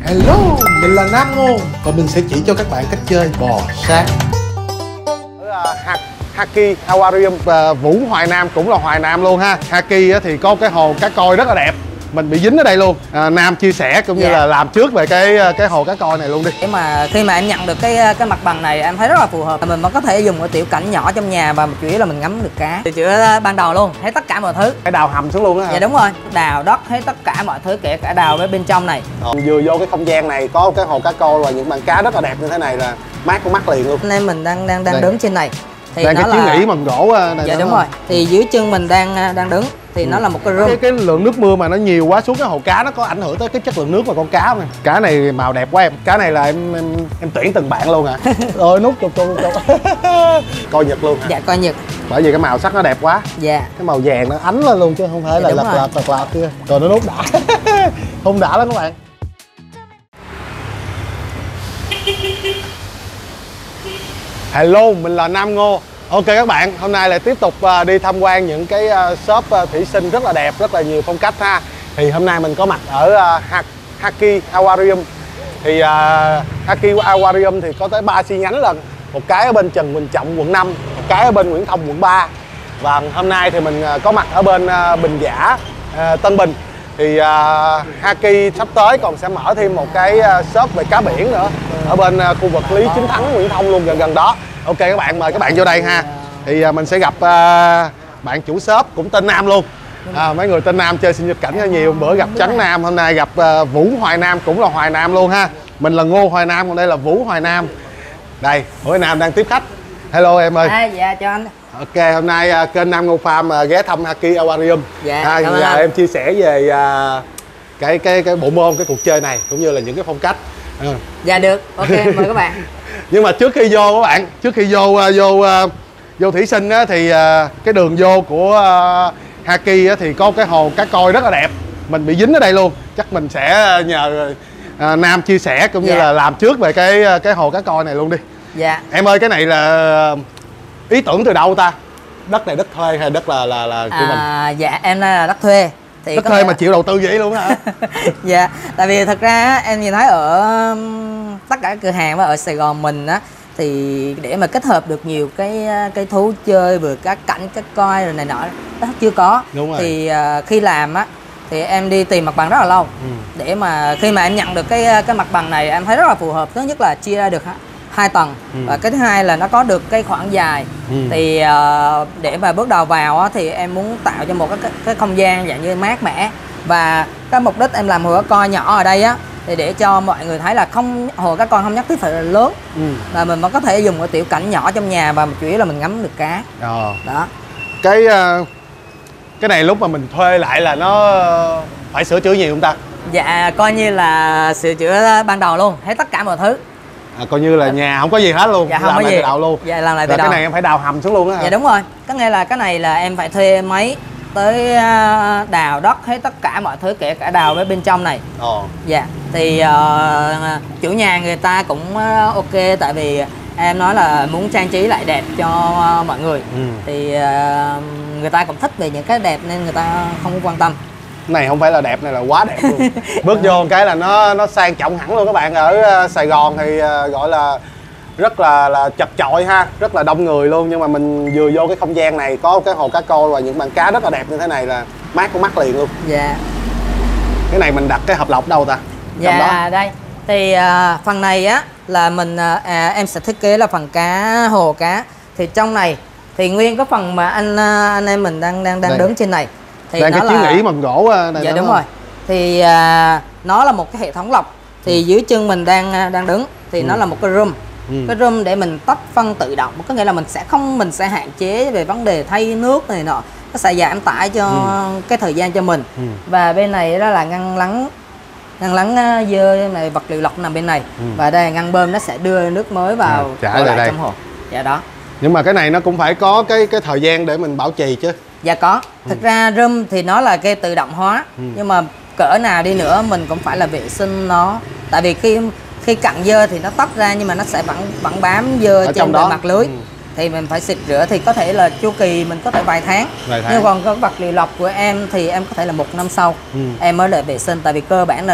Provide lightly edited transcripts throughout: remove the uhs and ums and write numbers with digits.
Hello, mình là Nam Ngô và mình sẽ chỉ cho các bạn cách chơi bò sát. Haki Aquarium Vũ Hoài Nam cũng là Hoài Nam luôn ha. Haki thì có cái hồ cá coi rất là đẹp, mình bị dính ở đây luôn. Nam chia sẻ cũng như là làm trước về cái hồ cá coi này luôn đi. Để mà khi mà em nhận được cái mặt bằng này em thấy rất là phù hợp. Mình vẫn có thể dùng cái tiểu cảnh nhỏ trong nhà và chủ yếu là mình ngắm được cá. Từ chữa ban đầu luôn, thấy tất cả mọi thứ. Cái đào hầm xuống luôn á hả? Dạ đúng rồi, đào đất thấy tất cả mọi thứ, kể cả đào với bên trong này. Vừa vô cái không gian này có cái hồ cá coi và những bạn cá rất là đẹp như thế này là mát con mắt liền luôn. Nên mình đang đứng trên này. Thì đang nó cái chiếc nỉ bằng gỗ này. Dạ đúng rồi. Thì dưới chân mình đang đứng thì nó là một cái room. Cái lượng nước mưa mà nó nhiều quá xuống cái hồ cá nó có ảnh hưởng tới cái chất lượng nước và con cá không? Cá này màu đẹp quá em. Cá này là em tuyển từng bạn luôn hả? Rồi nút chụp coi nhật luôn hả? Dạ coi nhật. Bởi vì cái màu sắc nó đẹp quá. Dạ. Cái màu vàng nó ánh lên luôn chứ không phải là lật kia. Rồi nó nút đã. Không đã lắm các bạn. Hello, mình là Nam Ngô. Ok các bạn, hôm nay lại tiếp tục đi tham quan những cái shop thủy sinh rất là đẹp, rất là nhiều phong cách ha. Thì hôm nay mình có mặt ở Haki Aquarium. Thì Haki Aquarium thì có tới 3 chi nhánh lần. Một cái ở bên Trần Bình Trọng quận 5, một cái ở bên Nguyễn Thông quận 3. Và hôm nay thì mình có mặt ở bên Bình Giả, Tân Bình. Thì Haki sắp tới còn sẽ mở thêm một cái shop về cá biển nữa ở bên khu vực Lý Chính Thắng, Nguyễn Thông luôn, gần đó. Ok các bạn, mời các bạn vô đây ha. Thì mình sẽ gặp bạn chủ shop cũng tên Nam luôn. Mấy người tên Nam chơi sinh nhật cảnh nhiều, bữa gặp Trắng Nam, hôm nay gặp Vũ Hoài Nam cũng là Hoài Nam luôn ha. Mình là Ngô Hoài Nam, còn đây là Vũ Hoài Nam. Đây, Hoài Nam đang tiếp khách. Hello em ơi. Dạ cho anh. Ok, hôm nay kênh Nam Ngô Farm ghé thăm Haki Aquarium. Dạ, cảm ơn giờ anh. em chia sẻ về cái bộ môn, cái cuộc chơi này cũng như là những cái phong cách. Dạ được, ok mời các bạn. Nhưng mà trước khi vô các bạn, trước khi vô thủy sinh á, thì cái đường vô của Haki á, thì có cái hồ cá coi rất là đẹp, mình bị dính ở đây luôn. Chắc mình sẽ nhờ Nam chia sẻ cũng như là làm trước về cái hồ cá coi này luôn đi. Dạ. Em ơi, cái này là ý tưởng từ đâu ta? Đất này đất thuê hay đất là của mình? Dạ em là đất thuê. Thì đất thuê mà chịu đầu tư vậy luôn hả? Dạ, tại vì thật ra em nhìn thấy ở tất cả các cửa hàng và ở Sài Gòn mình á, thì để mà kết hợp được nhiều cái thú chơi vừa cá cảnh, cá coi rồi này nọ đó chưa có. Đúng rồi. Thì khi làm á thì em đi tìm mặt bằng rất là lâu. Để mà khi mà em nhận được cái mặt bằng này em thấy rất là phù hợp. Thứ nhất là chia ra được 2 tầng và cái thứ hai là nó có được cái khoảng dài. Thì để mà bước đầu vào á, thì em muốn tạo cho một cái không gian dạng như mát mẻ, và cái mục đích em làm hồ cá coi nhỏ ở đây á thì để cho mọi người thấy là hồ cá coi không nhất thiết phải là lớn, và mình vẫn có thể dùng cái tiểu cảnh nhỏ trong nhà và chủ yếu là mình ngắm được cá. Đó. Cái này lúc mà mình thuê lại là nó phải sửa chữa nhiều không ta? Dạ coi như là sửa chữa ban đầu luôn, thấy tất cả mọi thứ. Coi như là nhà không có gì hết luôn. Dạ không làm có lại gì. từ đầu luôn. Dạ làm lại từ đầu. Cái này em phải đào hầm xuống luôn á hả? Dạ đúng rồi. Có nghĩa là cái này là em phải thuê máy tới đào đất hết tất cả mọi thứ, kể cả đào với bên trong này. Dạ. Thì chủ nhà người ta cũng ok, tại vì em nói là muốn trang trí lại đẹp cho mọi người. Thì người ta cũng thích về những cái đẹp nên người ta không quan tâm. Này không phải là đẹp, này là quá đẹp luôn. Bước vô một cái là nó sang trọng hẳn luôn các bạn. Ở Sài Gòn thì gọi là rất là chật chội ha, rất là đông người luôn. Nhưng mà mình vừa vô cái không gian này có cái hồ cá coi và những bạn cá rất là đẹp như thế này là mát con mắt liền luôn. Dạ. Cái này mình đặt cái hộp lọc đâu ta? Dạ đây. Thì phần này á là em sẽ thiết kế là phần hồ cá. Thì trong này thì nguyên cái phần mà anh em mình đang đứng trên này thì đang nó cái chiếc nỉ bằng gỗ này. Dạ đúng rồi. Thì nó là một cái hệ thống lọc. Thì dưới chân mình đang đứng thì nó là một cái room. Cái room để mình tách phân tự động, có nghĩa là mình sẽ hạn chế về vấn đề thay nước này nọ, nó sẽ giảm tải cho cái thời gian cho mình. Và bên này đó là ngăn lắng dơ này, vật liệu lọc nằm bên này. Và đây là ngăn bơm, nó sẽ đưa nước mới vào lại trong hồ. Dạ đó. Nhưng mà cái này nó cũng phải có cái thời gian để mình bảo trì chứ. Dạ có. Thực ra room thì nó là cái tự động hóa, nhưng mà cỡ nào đi nữa mình cũng phải là vệ sinh nó. Tại vì khi cặn dơ thì nó tách ra, nhưng mà nó sẽ vẫn bám dơ ở trên bề mặt lưới. Thì mình phải xịt rửa, thì có thể là chu kỳ mình có thể vài tháng. Nhưng còn cái vật liệu lọc của em thì em có thể là 1 năm sau em mới lại vệ sinh. Tại vì cơ bản là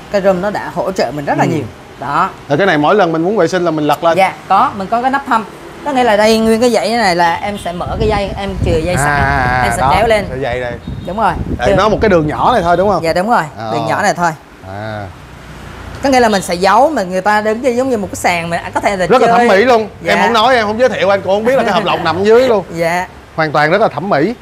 cái room nó đã hỗ trợ mình rất là nhiều. Đó. Rồi cái này mỗi lần mình muốn vệ sinh là mình lật lên. Dạ, mình có cái nắp thăm. Có nghĩa là đây nguyên cái dãy này là em sẽ mở cái dây, em chừa dây sẵn, em sẽ kéo lên. Sợi dây đây. Đúng rồi. Để nó một cái đường nhỏ này thôi đúng không? Dạ đúng rồi, đường nhỏ này thôi. Có nghĩa là mình sẽ giấu mà người ta đứng giống như một cái sàn mình có thể là rất chơi. là thẩm mỹ luôn. Dạ. Em không nói, em không giới thiệu, anh cũng không biết là cái hộp lọc nằm dưới luôn. Dạ. Hoàn toàn rất là thẩm mỹ.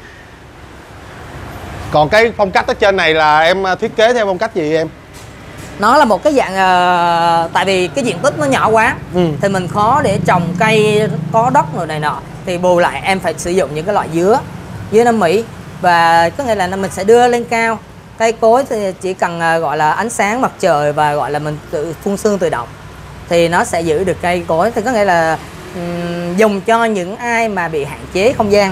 Còn cái phong cách ở trên này là em thiết kế theo phong cách gì em? Nó là một cái dạng tại vì cái diện tích nó nhỏ quá thì mình khó để trồng cây có đất rồi này nọ, thì bù lại em phải sử dụng những cái loại dứa Nam Mỹ, và có nghĩa là mình sẽ đưa lên cao. Cây cối thì chỉ cần gọi là ánh sáng mặt trời và gọi là mình tự phun sương tự động thì nó sẽ giữ được cây cối, thì có nghĩa là dùng cho những ai mà bị hạn chế không gian.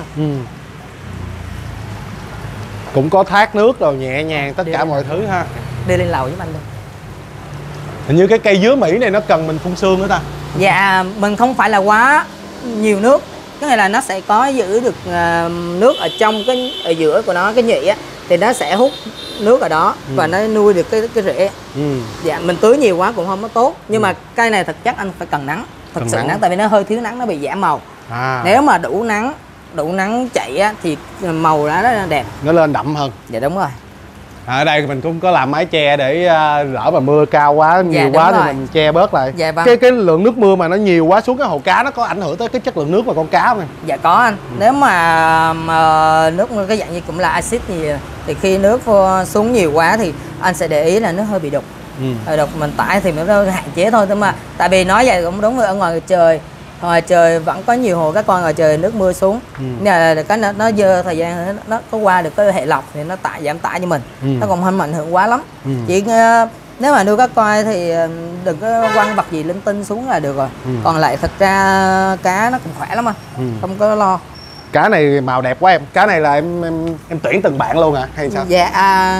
Cũng có thác nước rồi nhẹ nhàng tất cả mọi thứ ha. Đi lên lầu với anh luôn. Hình như cái cây dứa Mỹ này nó cần mình phun sương nữa ta? Dạ, mình không phải là quá nhiều nước, có nghĩa là nó sẽ có giữ được nước ở trong ở giữa của nó, cái nhụy á thì nó sẽ hút nước ở đó và nó nuôi được cái rễ. Dạ, mình tưới nhiều quá cũng không có tốt, nhưng mà cây này thực chất anh phải cần nắng, thật sự nắng, tại vì nó hơi thiếu nắng, nó bị giảm màu. Nếu mà đủ nắng chạy á thì màu đó rất là đẹp, nó lên đậm hơn. Dạ đúng rồi. Ở đây mình cũng có làm mái che để lỡ mà mưa cao quá, nhiều quá thì mình che bớt lại. Dạ vâng. Cái lượng nước mưa mà nó nhiều quá xuống cái hồ cá nó có ảnh hưởng tới cái chất lượng nước và con cá không em? Dạ có anh. Nếu mà nước cái dạng như cũng là axit thì khi nước xuống nhiều quá thì anh sẽ để ý là nó hơi bị đục. Đục mình tải thì nó hạn chế thôi, mà tại vì nói vậy cũng đúng, ở ngoài trời vẫn có nhiều hồ cá con ngoài trời nước mưa xuống, là cái nó dơ thời gian nó có qua được cái hệ lọc thì nó giảm tải cho mình, nó còn không ảnh hưởng quá lắm. Chỉ nếu mà nuôi cá coi thì đừng có quăng vật gì linh tinh xuống là được rồi. Còn lại thật ra cá nó cũng khỏe lắm anh, không có lo. Cá này màu đẹp quá em. Cá này là em tuyển từng bạn luôn hả hay sao? Dạ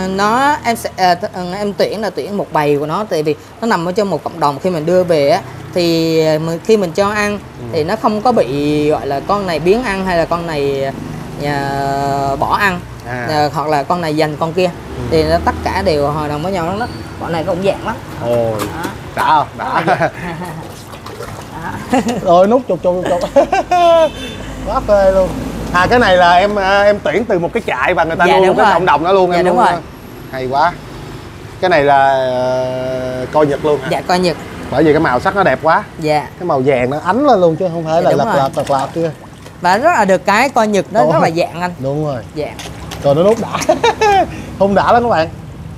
em tuyển một bầy của nó, tại vì nó nằm ở trong một cộng đồng. Khi mình đưa về á thì khi mình cho ăn thì nó không có bị gọi là con này biếng ăn hay là con này bỏ ăn, hoặc là con này dành con kia, thì nó tất cả đều hòa đồng với nhau đó. Bọn này cũng dạng lắm. Ôi đã không? Đã. Rồi nút chục quá phê luôn. Cái này là em tuyển từ một cái trại và người ta nuôi cái cộng đồng đó luôn. Em đúng rồi. Hay quá. Cái này là coi Nhật luôn hả? Dạ coi Nhật. Bởi vì cái màu sắc nó đẹp quá. Dạ. Cái màu vàng nó ánh lên luôn chứ không phải là lật kia. Và rất là được cái coi Nhật nó rất là dạng anh. Đúng rồi. Dạng. Rồi nó nút đã. Không đã lắm các bạn.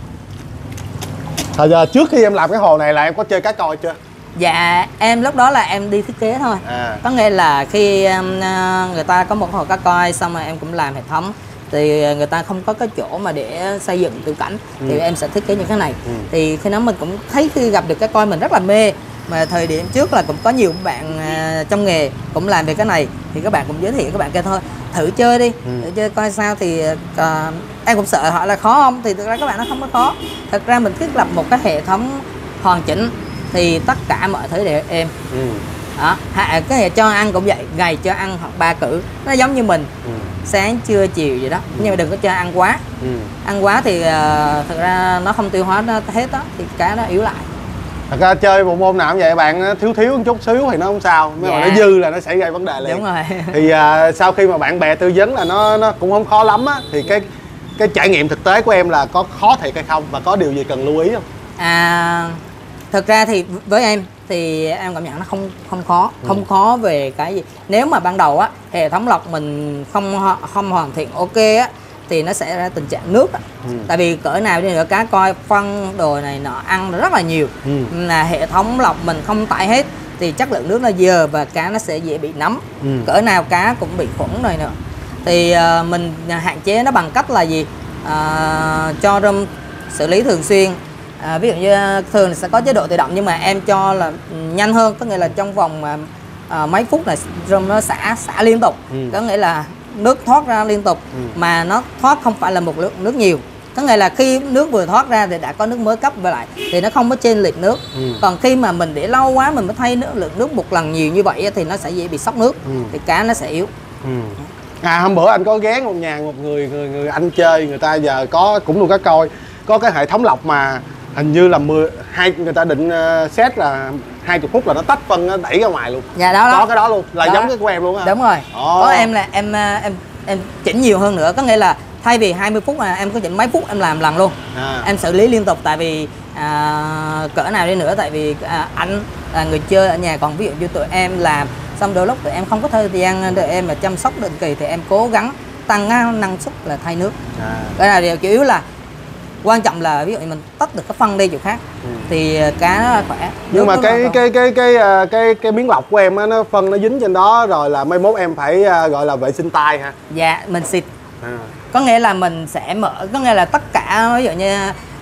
Thời giờ trước khi em làm cái hồ này là em có chơi cá coi chưa? Dạ em lúc đó là em đi thiết kế thôi. Có nghĩa là khi người ta có một hồ cá coi xong rồi em cũng làm hệ thống, thì người ta không có cái chỗ mà để xây dựng tiểu cảnh, thì em sẽ thiết kế những cái này. Thì khi đó mình cũng thấy khi gặp được cái coi mình rất là mê, mà thời điểm trước là cũng có nhiều bạn trong nghề cũng làm về cái này, thì các bạn cũng giới thiệu, các bạn kêu thôi thử chơi đi, thử chơi coi sao. Thì em cũng sợ họ là khó không, thì thực ra các bạn nó không có khó. Thật ra mình thiết lập một cái hệ thống hoàn chỉnh thì tất cả mọi thứ đều êm. Đó, cái này cho ăn cũng vậy, ngày cho ăn hoặc 3 cử, nó giống như mình sáng trưa chiều vậy đó, nhưng mà đừng có cho ăn quá. Ăn quá thì thật ra nó không tiêu hóa nó hết đó, thì cá nó yếu lại. Thật ra chơi bộ môn nào cũng vậy, bạn thiếu một chút xíu thì nó không sao, nhưng mà nó dư là nó sẽ gây vấn đề liền. Đúng rồi. Thì sau khi mà bạn bè tư vấn là nó cũng không khó lắm á, thì cái trải nghiệm thực tế của em là có khó thiệt hay không, và có điều gì cần lưu ý không? Thực ra thì với em thì em cảm nhận nó không khó, không khó về cái gì. Nếu mà ban đầu á hệ thống lọc mình không hoàn thiện ok á thì nó sẽ ra tình trạng nước á. Tại vì cỡ nào đi nữa cá coi phân đồ này nọ ăn rất là nhiều, là hệ thống lọc mình không tải hết thì chất lượng nước nó dơ và cá nó sẽ dễ bị nấm. Cỡ nào cá cũng bị khuẩn rồi nữa. Thì mình hạn chế nó bằng cách là gì? Cho rơm xử lý thường xuyên. Ví dụ như thường sẽ có chế độ tự động, nhưng mà em cho là nhanh hơn, có nghĩa là trong vòng mấy phút là rơm nó xả liên tục. Có nghĩa là nước thoát ra liên tục, mà nó thoát không phải là một lượng nước nhiều. Có nghĩa là khi nước vừa thoát ra thì đã có nước mới cấp về lại, thì nó không có chênh lệch nước. Còn khi mà mình để lâu quá mình mới thay lượng nước một lần nhiều như vậy thì nó sẽ dễ bị sốc nước, thì cá nó sẽ yếu. Hôm bữa anh có ghé một người anh chơi, người ta giờ cũng nuôi cá coi, có cái hệ thống lọc mà Hình như là người ta định set là 20 phút là nó tách phân, nó đẩy ra ngoài luôn. Dạ đó, có cái đó luôn, là giống cái của em luôn á. Đúng rồi. Có em là em chỉnh nhiều hơn nữa, có nghĩa là thay vì 20 phút mà em có chỉnh mấy phút em làm lần luôn. Em xử lý liên tục, tại vì cỡ nào đi nữa, tại vì anh là người chơi ở nhà, còn ví dụ như tụi em làm xong đôi lúc tụi em không có thời gian để em mà chăm sóc định kỳ thì em cố gắng tăng năng suất là thay nước. Cái này điều chủ yếu là quan trọng là ví dụ như mình tách được cái phân đi chỗ khác thì cá nó khỏe. Nhưng mà cái miếng lọc của em á, nó phân nó dính trên đó rồi là mai mốt em phải gọi là vệ sinh tay hả? Dạ mình xịt. Có nghĩa là mình sẽ mở, có nghĩa là tất cả ví dụ như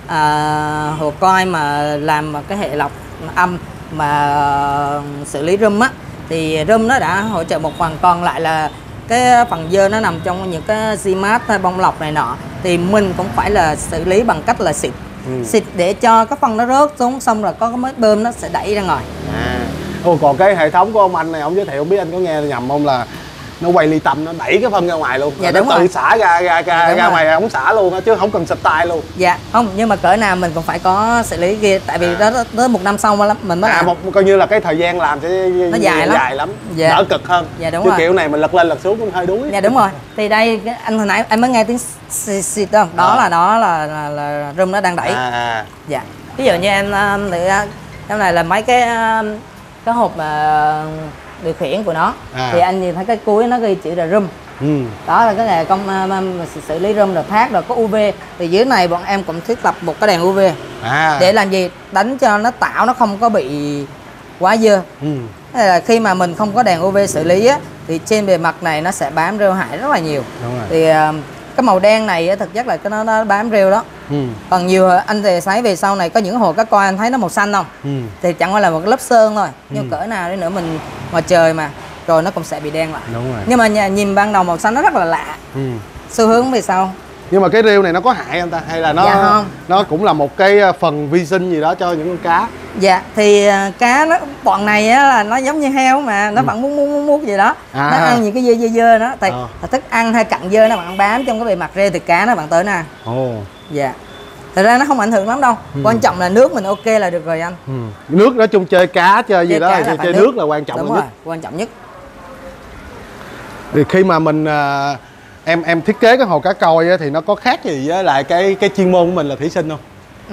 hồ coi mà làm cái hệ lọc âm mà xử lý rum á, thì rum nó đã hỗ trợ một phần, còn lại là cái phần dơ nó nằm trong những cái Zimat hay bông lọc này nọ thì mình cũng phải là xử lý bằng cách là xịt. Xịt để cho cái phân nó rớt xuống, xong rồi có cái máy bơm nó sẽ đẩy ra ngoài. Còn cái hệ thống của ông anh này, ông giới thiệu, không biết anh có nghe nhầm không, là nó quay ly tâm, nó đẩy cái phân ra ngoài luôn. Dạ, nó đúng tự rồi. xả ra ngoài ống xả luôn á, chứ không cần xịt tay luôn. Dạ không, nhưng mà cỡ nào mình cũng phải có xử lý kia, tại vì đó tới một năm sau mình mới làm. Coi như là cái thời gian làm sẽ nó dài lắm. Dạ. Đỡ cực hơn. Dạ đúng chứ rồi. Kiểu này mình lật lên lật xuống cũng hơi đuối. Dạ đúng rồi. Thì đây anh hồi nãy em mới nghe tiếng xịt không? Đó là room nó đang đẩy. Dạ. Ví dụ như em cái này là mấy cái hộp điều khiển của nó. Thì anh nhìn thấy cái cuối nó ghi chữ là room. Đó là cái nghề xử lý room rồi thoát rồi có UV. Thì dưới này bọn em cũng thiết lập một cái đèn UV. Để làm gì? Đánh cho nó tạo nó không có bị quá dơ. Thế là khi mà mình không có đèn UV xử lý á, thì trên bề mặt này nó sẽ bám rêu hại rất là nhiều. Thì cái màu đen này thực chất là nó bám rêu đó. Còn nhiều anh thì thấy về sau này có những hồ cá coi anh thấy nó màu xanh không? Thì chẳng qua là một lớp sơn thôi. Nhưng cỡ nào đi nữa mình ngoài trời mà rồi nó cũng sẽ bị đen lại. Nhưng mà nhìn ban đầu màu xanh nó rất là lạ. Xu hướng về sau. Nhưng mà cái rêu này nó có hại không ta? Hay là nó cũng là một cái phần vi sinh gì đó cho những con cá? Dạ thì cá bọn này á, là nó giống như heo mà nó vẫn muốn gì đó. Nó ăn những cái dơ đó. Thì thức ăn hay cặn dơ nó bạn bám trong cái bề mặt rêu thì cá nó bạn tới nè. Dạ. Thật ra nó không ảnh hưởng lắm đâu. Quan trọng là nước mình ok là được rồi anh. Nước nói chung chơi cá chơi gì đó thì chơi nước là quan trọng nhất. Quan trọng nhất. Thì khi mà mình em thiết kế cái hồ cá coi thì nó có khác gì với lại cái chuyên môn của mình là thủy sinh không?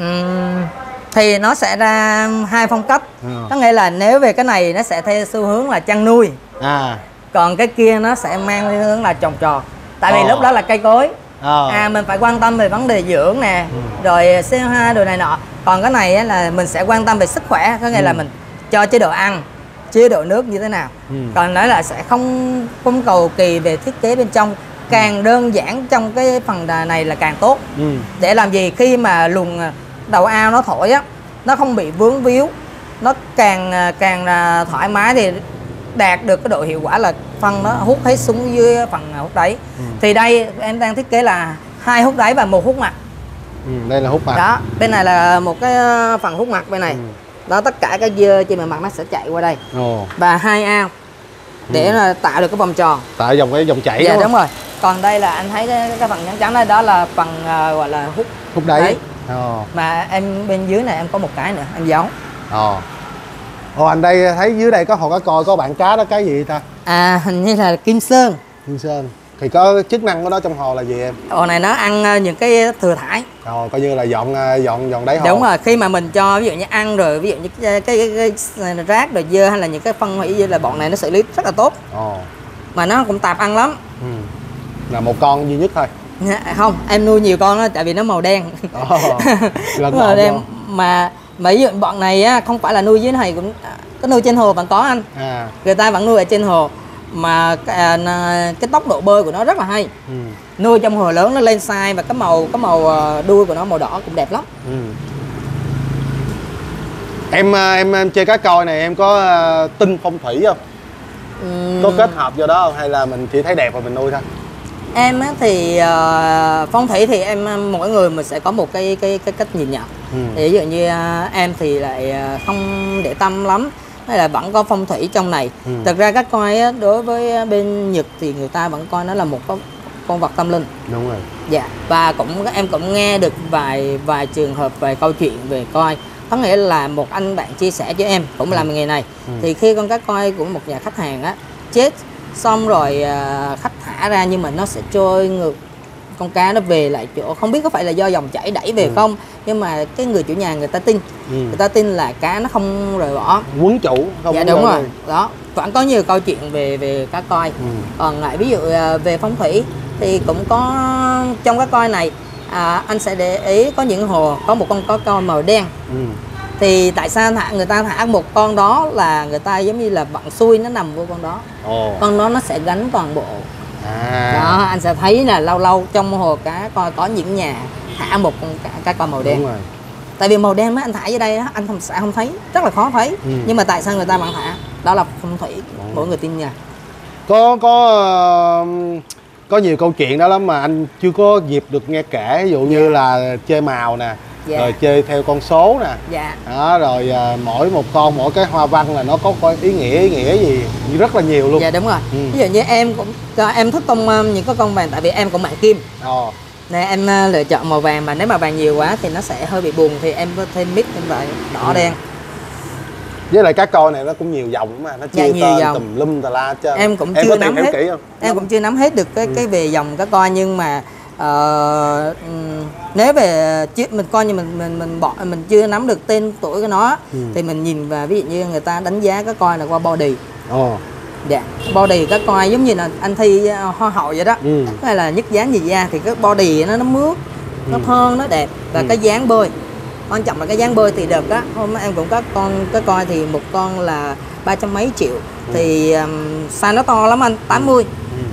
Thì nó sẽ ra hai phong cách. Có nghĩa là nếu về cái này nó sẽ theo xu hướng là chăn nuôi. Còn cái kia nó sẽ mang theo hướng là trồng trọt. Tại vì lúc đó là cây cối. Mình phải quan tâm về vấn đề dưỡng nè, rồi CO2 đồ này nọ. Còn cái này á, là mình sẽ quan tâm về sức khỏe, có nghĩa là mình cho chế độ ăn, chế độ nước như thế nào. Còn nói là sẽ không cầu kỳ về thiết kế bên trong, càng đơn giản trong cái phần này là càng tốt. Để làm gì khi mà luồng đầu ao nó thổi á, nó không bị vướng víu, nó càng thoải mái thì đạt được cái độ hiệu quả là phân nó hút hết xuống dưới phần hút đáy. Thì đây em đang thiết kế là 2 hút đáy và 1 hút mặt. Đây là hút mặt. Đó, bên này là một cái phần hút mặt bên này. Đó, tất cả cái dơ trên bề mặt nó sẽ chạy qua đây. Và 2 ao để là tạo được cái vòng tròn, tạo cái dòng chảy. Dạ đúng rồi. Còn đây là anh thấy cái phần trắng trắng đây, đó là phần gọi là hút đáy. Mà em bên dưới này em có một cái nữa em giấu. Anh đây thấy dưới đây có hồ cá coi, có bạn cá đó, cái gì ta? Hình như là kim sơn. Kim sơn. Thì có chức năng của nó trong hồ là gì em? Hồ này nó ăn những cái thừa thải. Coi như là dọn đáy hồ. Đúng rồi, khi mà mình cho ví dụ như ăn rồi, ví dụ như cái rác rồi dơ hay là những cái phân hủy là bọn này nó xử lý rất là tốt. Mà nó cũng tạp ăn lắm. Là một con duy nhất thôi? Không, em nuôi nhiều con đó, tại vì nó màu đen. Màu đen. Mà ví dụ bọn này á, không phải là nuôi dưới này, cũng có nuôi trên hồ vẫn có anh. Người ta vẫn nuôi ở trên hồ. Mà cái tốc độ bơi của nó rất là hay. Nuôi trong hồ lớn nó lên size và cái màu đuôi của nó màu đỏ cũng đẹp lắm. Em chơi cá coi này em có tin phong thủy không? Có kết hợp vô đó không? Hay là mình chỉ thấy đẹp và mình nuôi thôi? Em thì phong thủy thì em mỗi người mình sẽ có một cái cách nhìn nhận. Thì ví dụ như em thì lại không để tâm lắm, hay là vẫn có phong thủy trong này. Thực ra các coi đối với bên Nhật thì người ta vẫn coi nó là một con vật tâm linh. Đúng rồi. Dạ, và em cũng nghe được vài trường hợp về câu chuyện về coi. Có nghĩa là một anh bạn chia sẻ với em cũng làm nghề này. Thì khi con cá coi của một nhà khách hàng á chết xong rồi khách thả ra, nhưng mà nó sẽ trôi ngược, con cá nó về lại chỗ, không biết có phải là do dòng chảy đẩy về không, nhưng mà cái người chủ nhà người ta tin, người ta tin là cá nó không rời bỏ, Quấn chủ không. dạ đúng rồi đó. Vẫn có nhiều câu chuyện về cá coi. Còn lại ví dụ về phong thủy thì cũng có trong cá coi này, anh sẽ để ý có những hồ có một con cá coi màu đen. Thì tại sao người ta thả một con đó là người ta giống như là vận xui nó nằm vô con đó. Con đó nó sẽ gánh toàn bộ. Đó, anh sẽ thấy là lâu lâu trong hồ cá coi có những nhà thả một con cá coi màu đen. Đúng rồi. Tại vì màu đen anh thả dưới đây anh sẽ không thấy, rất là khó thấy. Nhưng mà tại sao người ta vẫn thả? Đó là phong thủy, mỗi người tin nha. Có nhiều câu chuyện đó lắm mà anh chưa có dịp được nghe kể, ví dụ như là chơi màu nè, rồi chơi theo con số nè, đó, rồi mỗi một con mỗi cái hoa văn là nó có ý nghĩa gì rất là nhiều luôn. Dạ đúng rồi. Ví dụ như em thích những cái con vàng, tại vì em cũng mạng kim. Nên em lựa chọn màu vàng, mà nếu mà vàng nhiều quá thì nó sẽ hơi bị buồn, thì em có thêm mix thêm lại đỏ đen. Với lại cá coi này nó cũng nhiều dòng mà nó chia tên tùm lum tà la chứ. Em cũng chưa nắm hết. Kỹ không? Em cũng chưa nắm hết được cái về dòng cá coi, nhưng mà nếu về mình coi như mình chưa nắm được tên tuổi của nó, thì mình nhìn vào ví dụ như người ta đánh giá cá coi là qua body. Dạ, body cá coi giống như là anh thi hoa hậu vậy đó. Hay là nhất dáng gì da thì cái body nó mướt, nó thon, nó đẹp, và cái dáng bơi. Quan trọng là cái dáng bơi thì được á. Hôm em cũng có con cá coi thì một con là 300 mấy triệu. Thì size nó to lắm anh, 80.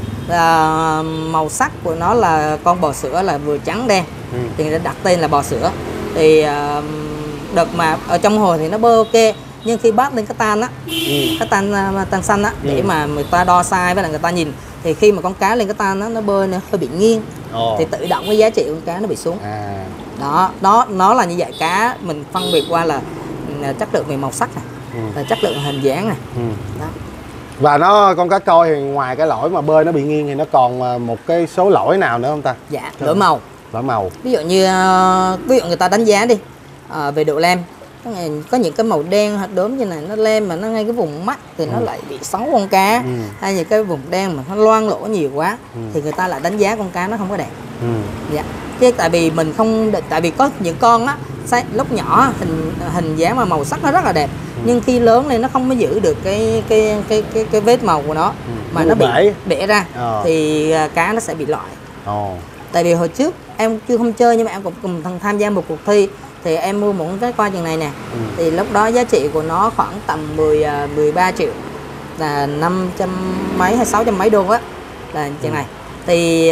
Màu sắc của nó là con bò sữa, là vừa trắng đen. Thì người ta đặt tên là bò sữa. Thì đợt mà ở trong hồ thì nó bơi ok, nhưng khi bắt lên cái tan á, cái tan xanh á, để mà người ta đo size với là người ta nhìn, thì khi mà con cá lên cái tan á, nó bơi nó hơi bị nghiêng, thì tự động cái giá trị của con cá nó bị xuống. Đó, nó là như vậy. Cá mình phân biệt qua là chất lượng về màu sắc này, là chất lượng hình dáng này. Đó. Và con cá coi thì ngoài cái lỗi mà bơi nó bị nghiêng thì nó còn một cái số lỗi nào nữa không ta? Dạ, lỗi màu. Lỗi màu. Ví dụ người ta đánh giá đi về độ lem, có những cái màu đen hoặc đốm như này, nó lem mà nó ngay cái vùng mắt thì nó lại bị xấu con cá. Hay những cái vùng đen mà nó loang lỗ nhiều quá thì người ta lại đánh giá con cá nó không có đẹp. Dạ. Chứ tại vì mình không, tại vì có những con á lúc nhỏ hình dáng mà màu sắc nó rất là đẹp, nhưng khi lớn lên nó không có giữ được cái vết màu của nó, mà nó bị bể ra thì cá nó sẽ bị loại. Tại vì hồi trước em chưa không chơi, nhưng mà em cũng cùng tham gia một cuộc thi, thì em mua một cái coi chừng này nè. Thì lúc đó giá trị của nó khoảng tầm 13 triệu, là 500 mấy hay 600 mấy đô á, là chừng này. Thì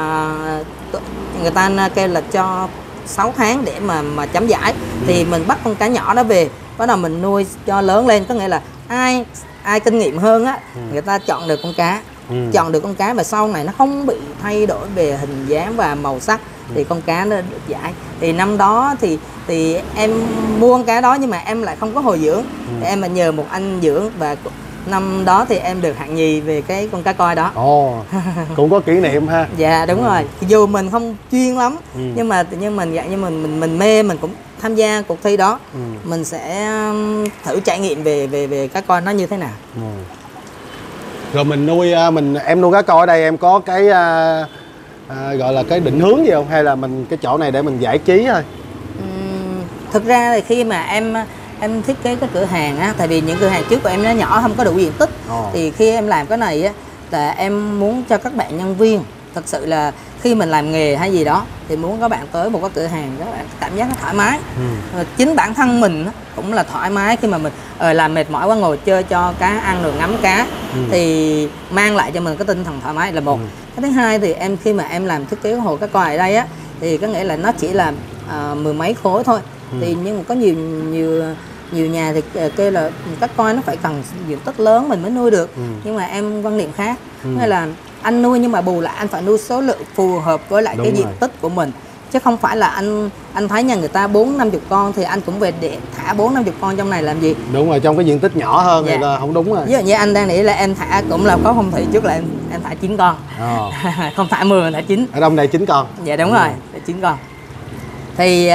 người ta kêu là cho 6 tháng để mà chấm giải. Thì mình bắt con cá nhỏ đó về, bắt đầu mình nuôi cho lớn lên. Có nghĩa là ai kinh nghiệm hơn á, người ta chọn được con cá. Chọn được con cá và sau này nó không bị thay đổi về hình dáng và màu sắc, thì con cá nó được giải. Thì năm đó thì em mua con cá đó, nhưng mà em lại không có hồi dưỡng, thì em mà nhờ một anh dưỡng, và năm đó thì em được hạng nhì về cái con cá coi đó. Cũng có kỷ niệm ha. Dạ đúng rồi. Dù mình không chuyên lắm, nhưng mà tự nhiên mình mê, mình cũng tham gia cuộc thi đó. Mình sẽ thử trải nghiệm về cá coi nó như thế nào. Rồi em nuôi cá coi ở đây em có cái gọi là cái định hướng gì không, hay là cái chỗ này để mình giải trí thôi? Thực ra thì khi mà em thiết kế cái cửa hàng á, tại vì những cửa hàng trước của em nó nhỏ, không có đủ diện tích. Thì khi em làm cái này á, là em muốn cho các bạn nhân viên thật sự là khi mình làm nghề hay gì đó thì muốn các bạn tới một cái cửa hàng các bạn cảm giác nó thoải mái. Chính bản thân mình cũng là thoải mái khi mà mình làm mệt mỏi quá, ngồi chơi cho cá ăn rồi ngắm cá, thì mang lại cho mình cái tinh thần thoải mái là một. Cái thứ hai thì khi mà em làm thiết kế hồ cá coi ở đây á, thì có nghĩa là nó chỉ là 10 mấy khối thôi. Thì nhưng mà có nhiều nhà thì kêu là cá coi nó phải cần diện tích lớn mình mới nuôi được. Nhưng mà em quan niệm khác, hay là anh nuôi nhưng mà bù lại anh phải nuôi số lượng phù hợp với lại cái diện tích của mình, chứ không phải là anh thấy nhà người ta 40-50 con thì anh cũng về để thả 40-50 con trong này làm gì. Đúng rồi, trong cái diện tích nhỏ hơn thì là không đúng rồi. Ví dụ như anh đang nghĩ là em thả cũng là có phong thủy trước là em thả 9 con. Không thả 10 thả 9. Ở trong đây 9 con. Dạ đúng rồi, 9 con. Thì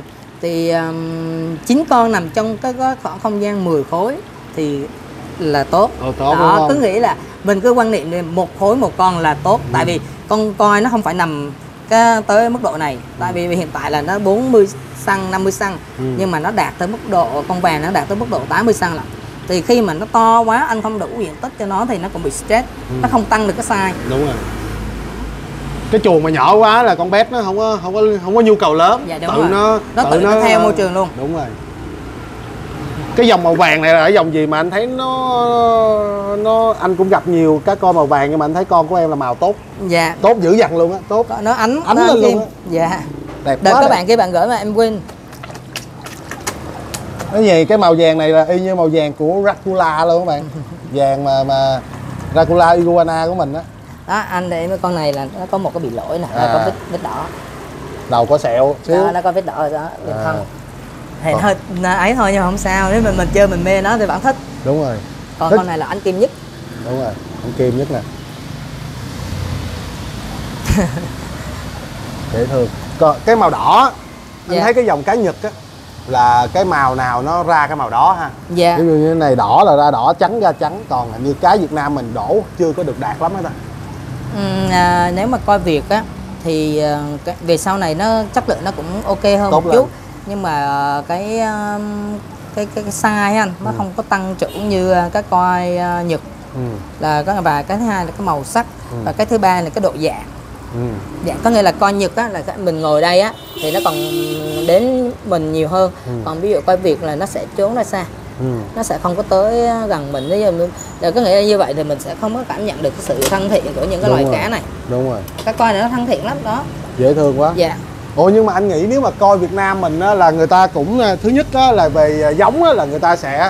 9 con nằm trong cái khoảng không gian 10 khối thì là tốt. Tốt đó, cứ nghĩ là mình cứ quan niệm một khối một con là tốt. Tại vì con coi nó không phải nằm tới mức độ này. Tại vì hiện tại là nó 40 xăng 50 xăng, nhưng mà nó đạt tới mức độ con vàng nó đạt tới mức độ 80 xăng lận. Thì khi mà nó to quá anh không đủ diện tích cho nó thì nó cũng bị stress, nó không tăng được cái size. Đúng rồi. Cái chuồng mà nhỏ quá là con bé nó không có nhu cầu lớn. Dạ, đúng rồi. Nó tự nó theo môi trường luôn. Đúng rồi. Cái dòng màu vàng này là dòng gì mà anh thấy nó anh cũng gặp nhiều cá con màu vàng, nhưng mà anh thấy con của em là màu tốt. Dạ. Tốt dữ dằn luôn á, tốt. Nó ánh lên luôn á. Dạ. Đẹp Đợi quá. các bạn kia bạn gửi mà em quên. Cái gì cái màu vàng này là y như màu vàng của Dracula luôn các bạn. Vàng mà Dracula iguana của mình á. Đó anh để con này là nó có một cái bị lỗi nè, nó có vết đỏ. Đầu có sẹo xíu. Đó, nó có vết đỏ rồi đó, vết thân. Thì hơi ấy thôi nhưng mà không sao, nếu mình chơi mình mê nó thì bạn thích. Đúng rồi. Còn con này là ánh kim nhất. Đúng rồi, ánh kim nhất nè. Dễ thương. Còn cái màu đỏ anh thấy cái dòng cá Nhật á là cái màu nào nó ra cái màu đó ha. Dạ. Ví dụ như cái này đỏ là ra đỏ, trắng ra trắng, còn hình như cá Việt Nam mình đổ chưa có được đạt lắm hết ta. Nếu mà coi Việt á thì về sau này nó chất lượng nó cũng ok hơn tốt một chút, nhưng mà cái size anh nó không có tăng trưởng như cái coi Nhật. Là và cái thứ hai là cái màu sắc, và cái thứ ba là cái độ dạng. Dạ, có nghĩa là coi Nhật á là mình ngồi đây á thì nó còn đến mình nhiều hơn, còn ví dụ coi Việt là nó sẽ trốn ra xa. Nó sẽ không có tới gần mình. Nếu có nghĩa là như vậy thì mình sẽ không có cảm nhận được cái sự thân thiện của những cái loài cá này. Đúng rồi. Cá coi này nó thân thiện lắm đó. Dễ thương quá. Dạ. Ồ, nhưng mà anh nghĩ nếu mà coi Việt Nam mình á, là người ta cũng thứ nhất á, là về giống á, là người ta sẽ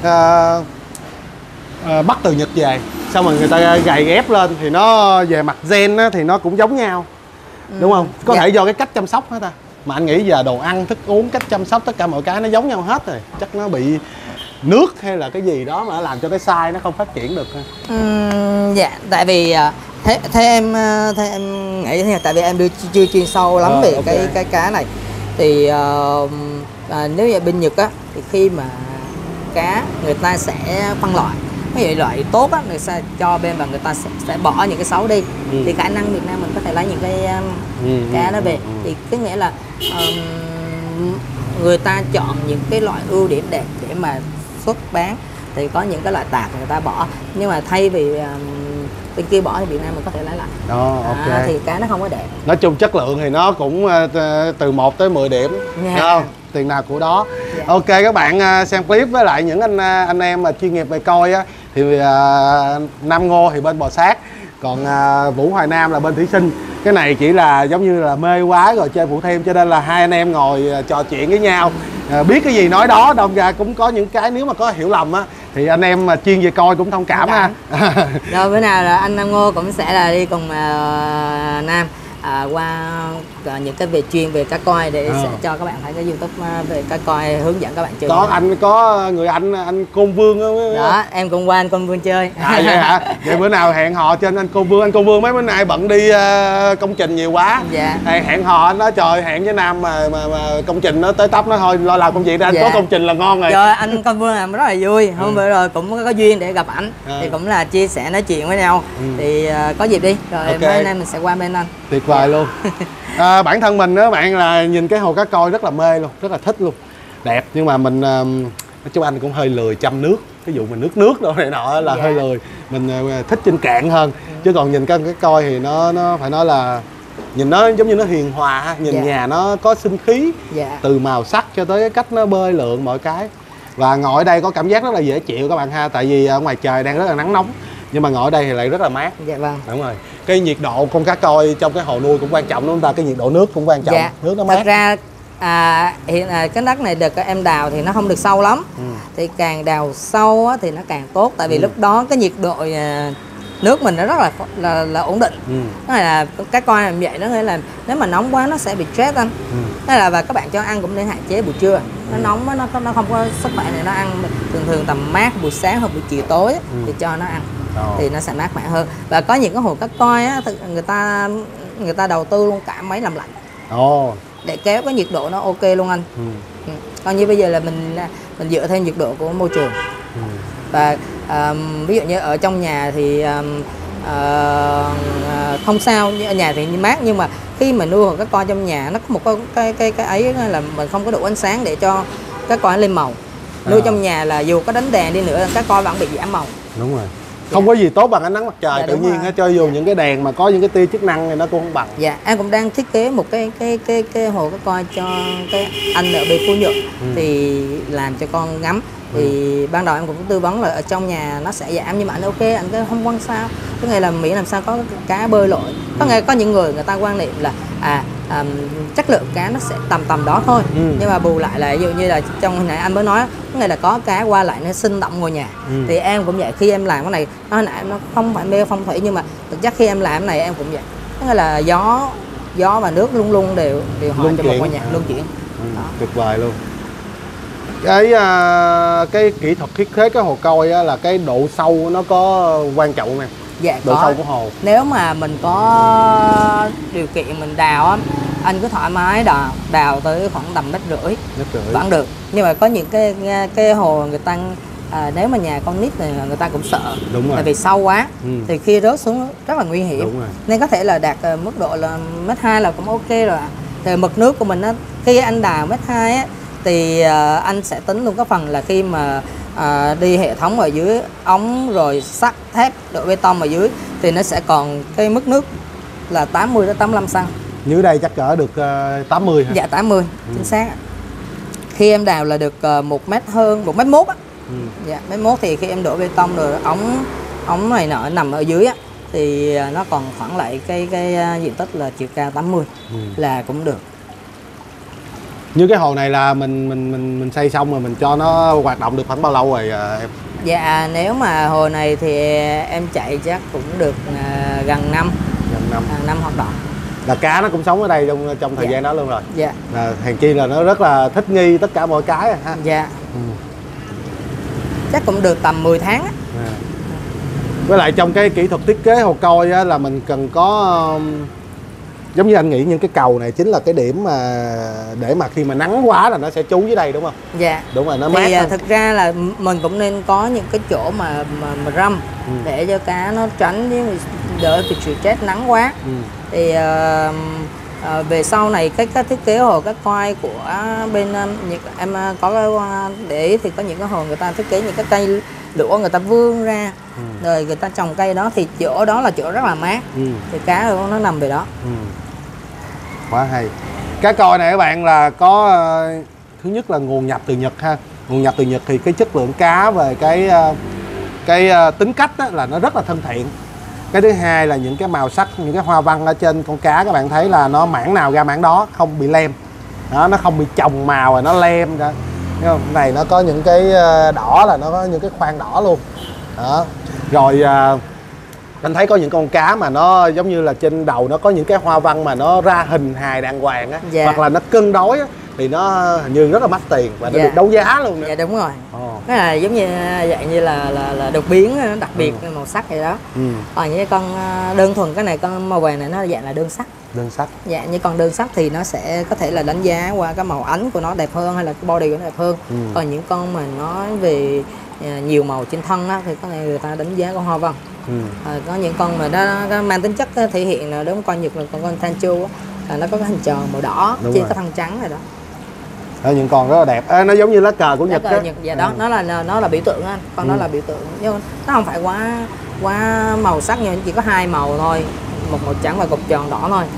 bắt từ Nhật về, xong rồi người ta gầy ghép lên thì nó về mặt gen á, thì nó cũng giống nhau, đúng không? Có thể do cái cách chăm sóc hết ta. Mà anh nghĩ giờ đồ ăn, thức uống, cách chăm sóc tất cả mọi cái nó giống nhau hết rồi. Chắc nó bị nước hay là cái gì đó mà nó làm cho cái size nó không phát triển được. Dạ, tại vì thế em nghĩ thế, tại vì em chưa chuyên sâu lắm về cái cá này. Thì nếu như bên Nhật á thì khi mà cá người ta sẽ phân loại, ví dụ loại tốt á người ta cho bên và người ta sẽ bỏ những cái xấu đi. Thì khả năng Việt Nam mình có thể lấy những cái cá đó về. Thì cái nghĩa là người ta chọn những cái loại ưu điểm đẹp để mà xuất bán, thì có những cái loại tạp người ta bỏ, nhưng mà thay vì bên kia bỏ thì Việt Nam mình có thể lấy lại. Thì cá nó không có đẹp. Nói chung chất lượng thì nó cũng từ 1 tới 10 điểm, đúng không? Tiền nào của đó. Ok, các bạn xem clip với lại những anh em mà chuyên nghiệp về coi á, thì Nam Ngô thì bên bò sát, còn Vũ Hoài Nam là bên thủy sinh. Cái này chỉ là giống như là mê quá rồi chơi phụ thêm, cho nên là hai anh em ngồi trò chuyện với nhau, biết cái gì nói đó. Đồng ra cũng có những cái nếu mà có hiểu lầm á thì anh em mà chuyên về coi cũng thông cảm ha. Rồi bữa nào là anh Nam Ngô cũng sẽ là đi cùng Nam qua những cái về chuyên về cá coi để sẽ cho các bạn thấy cái YouTube về cá coi, hướng dẫn các bạn chơi. Có người anh Côn Vương đó, em cũng qua anh Côn Vương chơi. Vậy hả? Vậy bữa nào hẹn hò trên anh Côn Vương mấy bữa nay bận đi công trình nhiều quá. Hẹn hò anh nói trời, hẹn với Nam mà công trình nó tới tấp nó thôi, lo làm công việc đi anh. Có công trình là ngon rồi. Rồi anh Côn Vương làm rất là vui. Hôm bữa rồi cũng có duyên để gặp ảnh, thì cũng là chia sẻ nói chuyện với nhau. Thì có dịp đi rồi mấy anh em mình sẽ qua bên anh. Tuyệt vời luôn. Bản thân mình đó bạn là nhìn cái hồ cá coi rất là mê luôn, rất là thích luôn, đẹp. Nhưng mà mình nói chung anh cũng hơi lười chăm nước, cái vụ mình nước đâu này nọ là hơi lười. Mình thích trên cạn hơn, chứ còn nhìn cái coi thì nó phải nói là nhìn nó giống như nó hiền hòa, nhìn nhà nó có sinh khí, từ màu sắc cho tới cái cách nó bơi lượn mọi cái. Và ngồi ở đây có cảm giác rất là dễ chịu các bạn ha, tại vì ở ngoài trời đang rất là nắng nóng, nhưng mà ngồi ở đây thì lại rất là mát. Dạ vâng. Đúng rồi. Cái nhiệt độ con cá coi trong cái hồ nuôi cũng quan trọng đúng không ta? Cái nhiệt độ nước cũng quan trọng. Nước nó mát. Thật ra hiện cái đất này được em đào thì nó không được sâu lắm. Thì càng đào sâu á, thì nó càng tốt, tại vì lúc đó cái nhiệt độ nước mình nó rất là ổn định. Cái này là cái coi làm vậy, nó nghĩa là nếu mà nóng quá nó sẽ bị stress anh. Thế là và các bạn cho ăn cũng nên hạn chế buổi trưa, nó nóng quá nó không có sức khỏe này, nó ăn thường tầm mát buổi sáng hoặc buổi chiều tối thì cho nó ăn thì nó sẽ mát mẻ hơn. Và có những cái hồ cá coi á, người ta đầu tư luôn cả máy làm lạnh để kéo cái nhiệt độ nó ok luôn anh. Còn như bây giờ là mình dựa theo nhiệt độ của môi trường. Và ví dụ như ở trong nhà thì không sao, ở nhà thì mát, nhưng mà khi mà nuôi hồ cá coi trong nhà nó có một cái ấy là mình không có đủ ánh sáng để cho cá coi lên màu. Nuôi trong nhà là dù có đánh đèn đi nữa cá coi vẫn bị giảm màu. Đúng rồi. Không có gì tốt bằng ánh nắng mặt trời tự nhiên hết, cho dù những cái đèn mà có những cái tia chức năng thì nó cũng không bằng. Dạ, em cũng đang thiết kế một cái hồ cá coi cho cái anh ở bên Phú Nhuận thì làm cho con ngắm. Thì ban đầu em cũng tư vấn là ở trong nhà nó sẽ giảm, nhưng mà anh ok, anh không quan sao, cái này là miễn làm sao có cá bơi lội. Có những người ta quan niệm là chất lượng cá nó sẽ tầm đó thôi, nhưng mà bù lại là ví dụ như là trong hồi nãy anh mới nói cái này là có cá qua lại nó sinh động ngôi nhà. Thì em cũng vậy, khi em làm cái này hồi nãy nó không phải mê phong thủy, nhưng mà thực chất khi em làm cái này em cũng vậy, cái là gió và nước luôn luôn đều hòa cho một ngôi nhà luân chuyển. Tuyệt vời luôn. Cái kỹ thuật thiết kế cái hồ coi á, là cái độ sâu nó có quan trọng không em? Dạ, độ sâu của hồ. Nếu mà mình có điều kiện mình đào á, anh cứ thoải mái đào tới khoảng tầm mét rưỡi vẫn được. Nhưng mà có những cái hồ người ta nếu mà nhà con nít này người ta cũng sợ. Đúng rồi. Tại vì sâu quá thì khi rớt xuống rất là nguy hiểm. Đúng rồi. Nên có thể là đạt mức độ là 1,2 m là cũng ok rồi. Thì mực nước của mình á, khi anh đào 1,2 m á thì anh sẽ tính luôn cái phần là khi mà đi hệ thống ở dưới ống rồi sắt thép đổ bê tông ở dưới thì nó sẽ còn cái mức nước là 80 đến 85 cm. Dưới đây chắc cỡ được 80 hả? Dạ 80, chính xác. Khi em đào là được 1 mét hơn, 1,1 m á. Dạ, 1,1 m thì khi em đổ bê tông rồi ống này nọ nằm ở dưới á thì nó còn khoảng lại cái diện tích là chiều cao 80 là cũng được. Như cái hồ này là mình xây xong rồi mình cho nó hoạt động được khoảng bao lâu rồi em? Dạ, nếu mà hồ này thì em chạy chắc cũng được gần năm. Gần năm hoạt động. Là cá nó cũng sống ở đây trong thời gian đó luôn rồi. Dạ. Hèn chi là nó rất là thích nghi tất cả mọi cái ha. Dạ. Chắc cũng được tầm 10 tháng á. Với lại trong cái kỹ thuật thiết kế hồ coi á, là mình cần có giống như anh nghĩ những cái cầu này chính là cái điểm mà để mà khi mà nắng quá là nó sẽ trú dưới đây đúng không? Dạ. Đúng rồi, nó mát. Thì thực ra là mình cũng nên có những cái chỗ mà râm để cho cá nó tránh với đỡ bị chịu stress nắng quá. Thì về sau này cái thiết kế hồ cá coi của bên em có để ý thì có những cái hồ người ta thiết kế những cái cây lũa người ta vươn ra rồi người ta trồng cây đó thì chỗ đó là chỗ rất là mát. Thì cá nó nằm về đó. Quá hay. Cá coi này các bạn là có thứ nhất là nguồn nhập từ Nhật ha. Nguồn nhập từ Nhật thì cái chất lượng cá về cái tính cách á, là nó rất là thân thiện. Cái thứ hai là những cái màu sắc, những cái hoa văn ở trên con cá các bạn thấy là nó mảng nào ra mảng đó, không bị lem. Đó, nó không bị chồng màu rồi nó lem ra. Thấy không? Này nó có những cái đỏ là nó có những cái khoang đỏ luôn. Đó. Rồi anh thấy có những con cá mà nó giống như là trên đầu nó có những cái hoa văn mà nó ra hình hài đàng hoàng á, hoặc là nó cân đối á, thì nó hình như rất là mắc tiền và nó được đấu giá luôn nữa. Dạ đúng rồi. Cái này giống như dạng như là đột biến đặc biệt màu sắc vậy đó. Còn như con đơn thuần cái này con màu vàng này nó dạng là đơn sắc. Đơn sắc. Dạ, như còn đơn sắc thì nó sẽ có thể là đánh giá qua cái màu ánh của nó đẹp hơn hay là cái body của nó đẹp hơn. Còn những con mà nói về nhiều màu trên thân á, thì có thể người ta đánh giá con hoa văn. Có những con mà nó mang tính chất thể hiện là đúng con Nhật là con Tancho á, nó có cái hình tròn màu đỏ đúng trên rồi. Cái thân trắng này đó. Đó, những con rất là đẹp. Nó giống như lá cờ của Nhật á. Dạ đó, nó là biểu tượng anh, con đó là biểu tượng nhưng nó không phải quá màu sắc, nhưng chỉ có 2 màu thôi, một màu trắng và cục tròn đỏ thôi.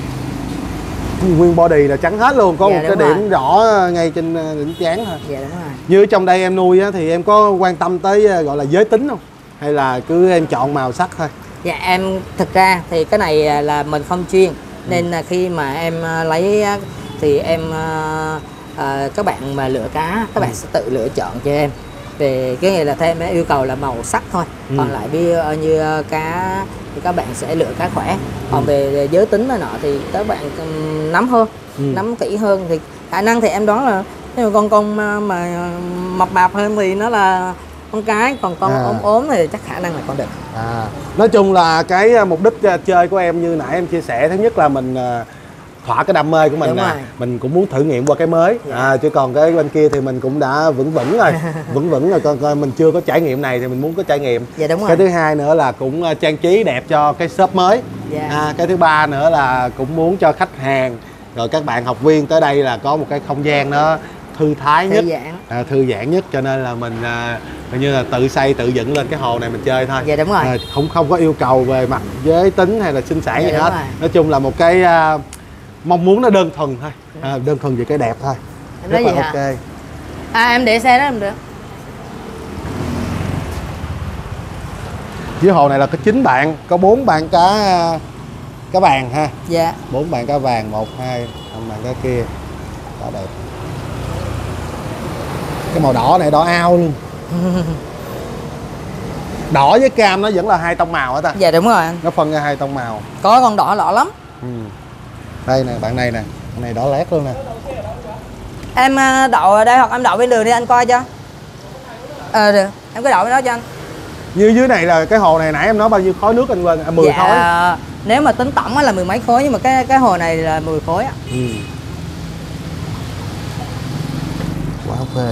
Nguyên body là trắng hết luôn, có một cái điểm rồi. đỏ ngay trên đỉnh trán thôi. Dạ đúng rồi. Như ở trong đây em nuôi á, thì em có quan tâm tới gọi là giới tính không? Hay là cứ em chọn màu sắc thôi? Dạ em thực ra thì cái này là mình không chuyên nên là khi mà em lấy thì em các bạn mà lựa cá các bạn sẽ tự lựa chọn cho em. về cái này là thêm em yêu cầu là màu sắc thôi. Còn lại như cá thì các bạn sẽ lựa cá khỏe. Còn về giới tính này nọ thì các bạn nắm hơn, nắm kỹ hơn thì khả năng thì em đoán là nếu mà con mà mập mạp hơn thì nó là con cái, còn con ốm thì chắc khả năng là con đực. Nói chung là cái mục đích chơi của em như nãy em chia sẻ, thứ nhất là mình thỏa cái đam mê của mình nè, mình cũng muốn thử nghiệm qua cái mới. Chứ còn cái bên kia thì mình cũng đã vững rồi vững rồi, còn mình chưa có trải nghiệm này thì mình muốn có trải nghiệm. Cái thứ hai nữa là cũng trang trí đẹp cho cái shop mới. Cái thứ ba nữa là cũng muốn cho khách hàng rồi các bạn học viên tới đây là có một cái không gian nó thư thái nhất, thư giãn nhất, cho nên là mình hình như là tự xây tự dựng lên cái hồ này mình chơi thôi. Không có yêu cầu về mặt giới tính hay là sinh sản gì hết. Nói chung là một cái mong muốn nó đơn thuần thôi, đơn thuần về cái đẹp thôi. Rất là ok. Em để xe đó em được. Dưới hồ này là có 9 bạn, có 4 bạn cá vàng ha. 4 bạn cá vàng, 1, 2, 5 bạn cá kia. Đó đẹp. Cái màu đỏ này đỏ ao luôn. Đỏ với cam nó vẫn là 2 tông màu hả ta? Dạ đúng rồi anh. Nó phân ra 2 tông màu. Có con đỏ lọ lắm. Đây nè, bạn này nè, bạn này đỏ lét luôn nè. Em đậu ở đây hoặc em đậu bên đường đi anh coi cho. Được, em cứ đậu bên đó cho anh. Như dưới này là cái hồ này nãy em nói bao nhiêu khối nước anh quên? 10 khối. Nếu mà tính tổng là 10 mấy khối, nhưng mà cái hồ này là 10 khối á. Quá ok.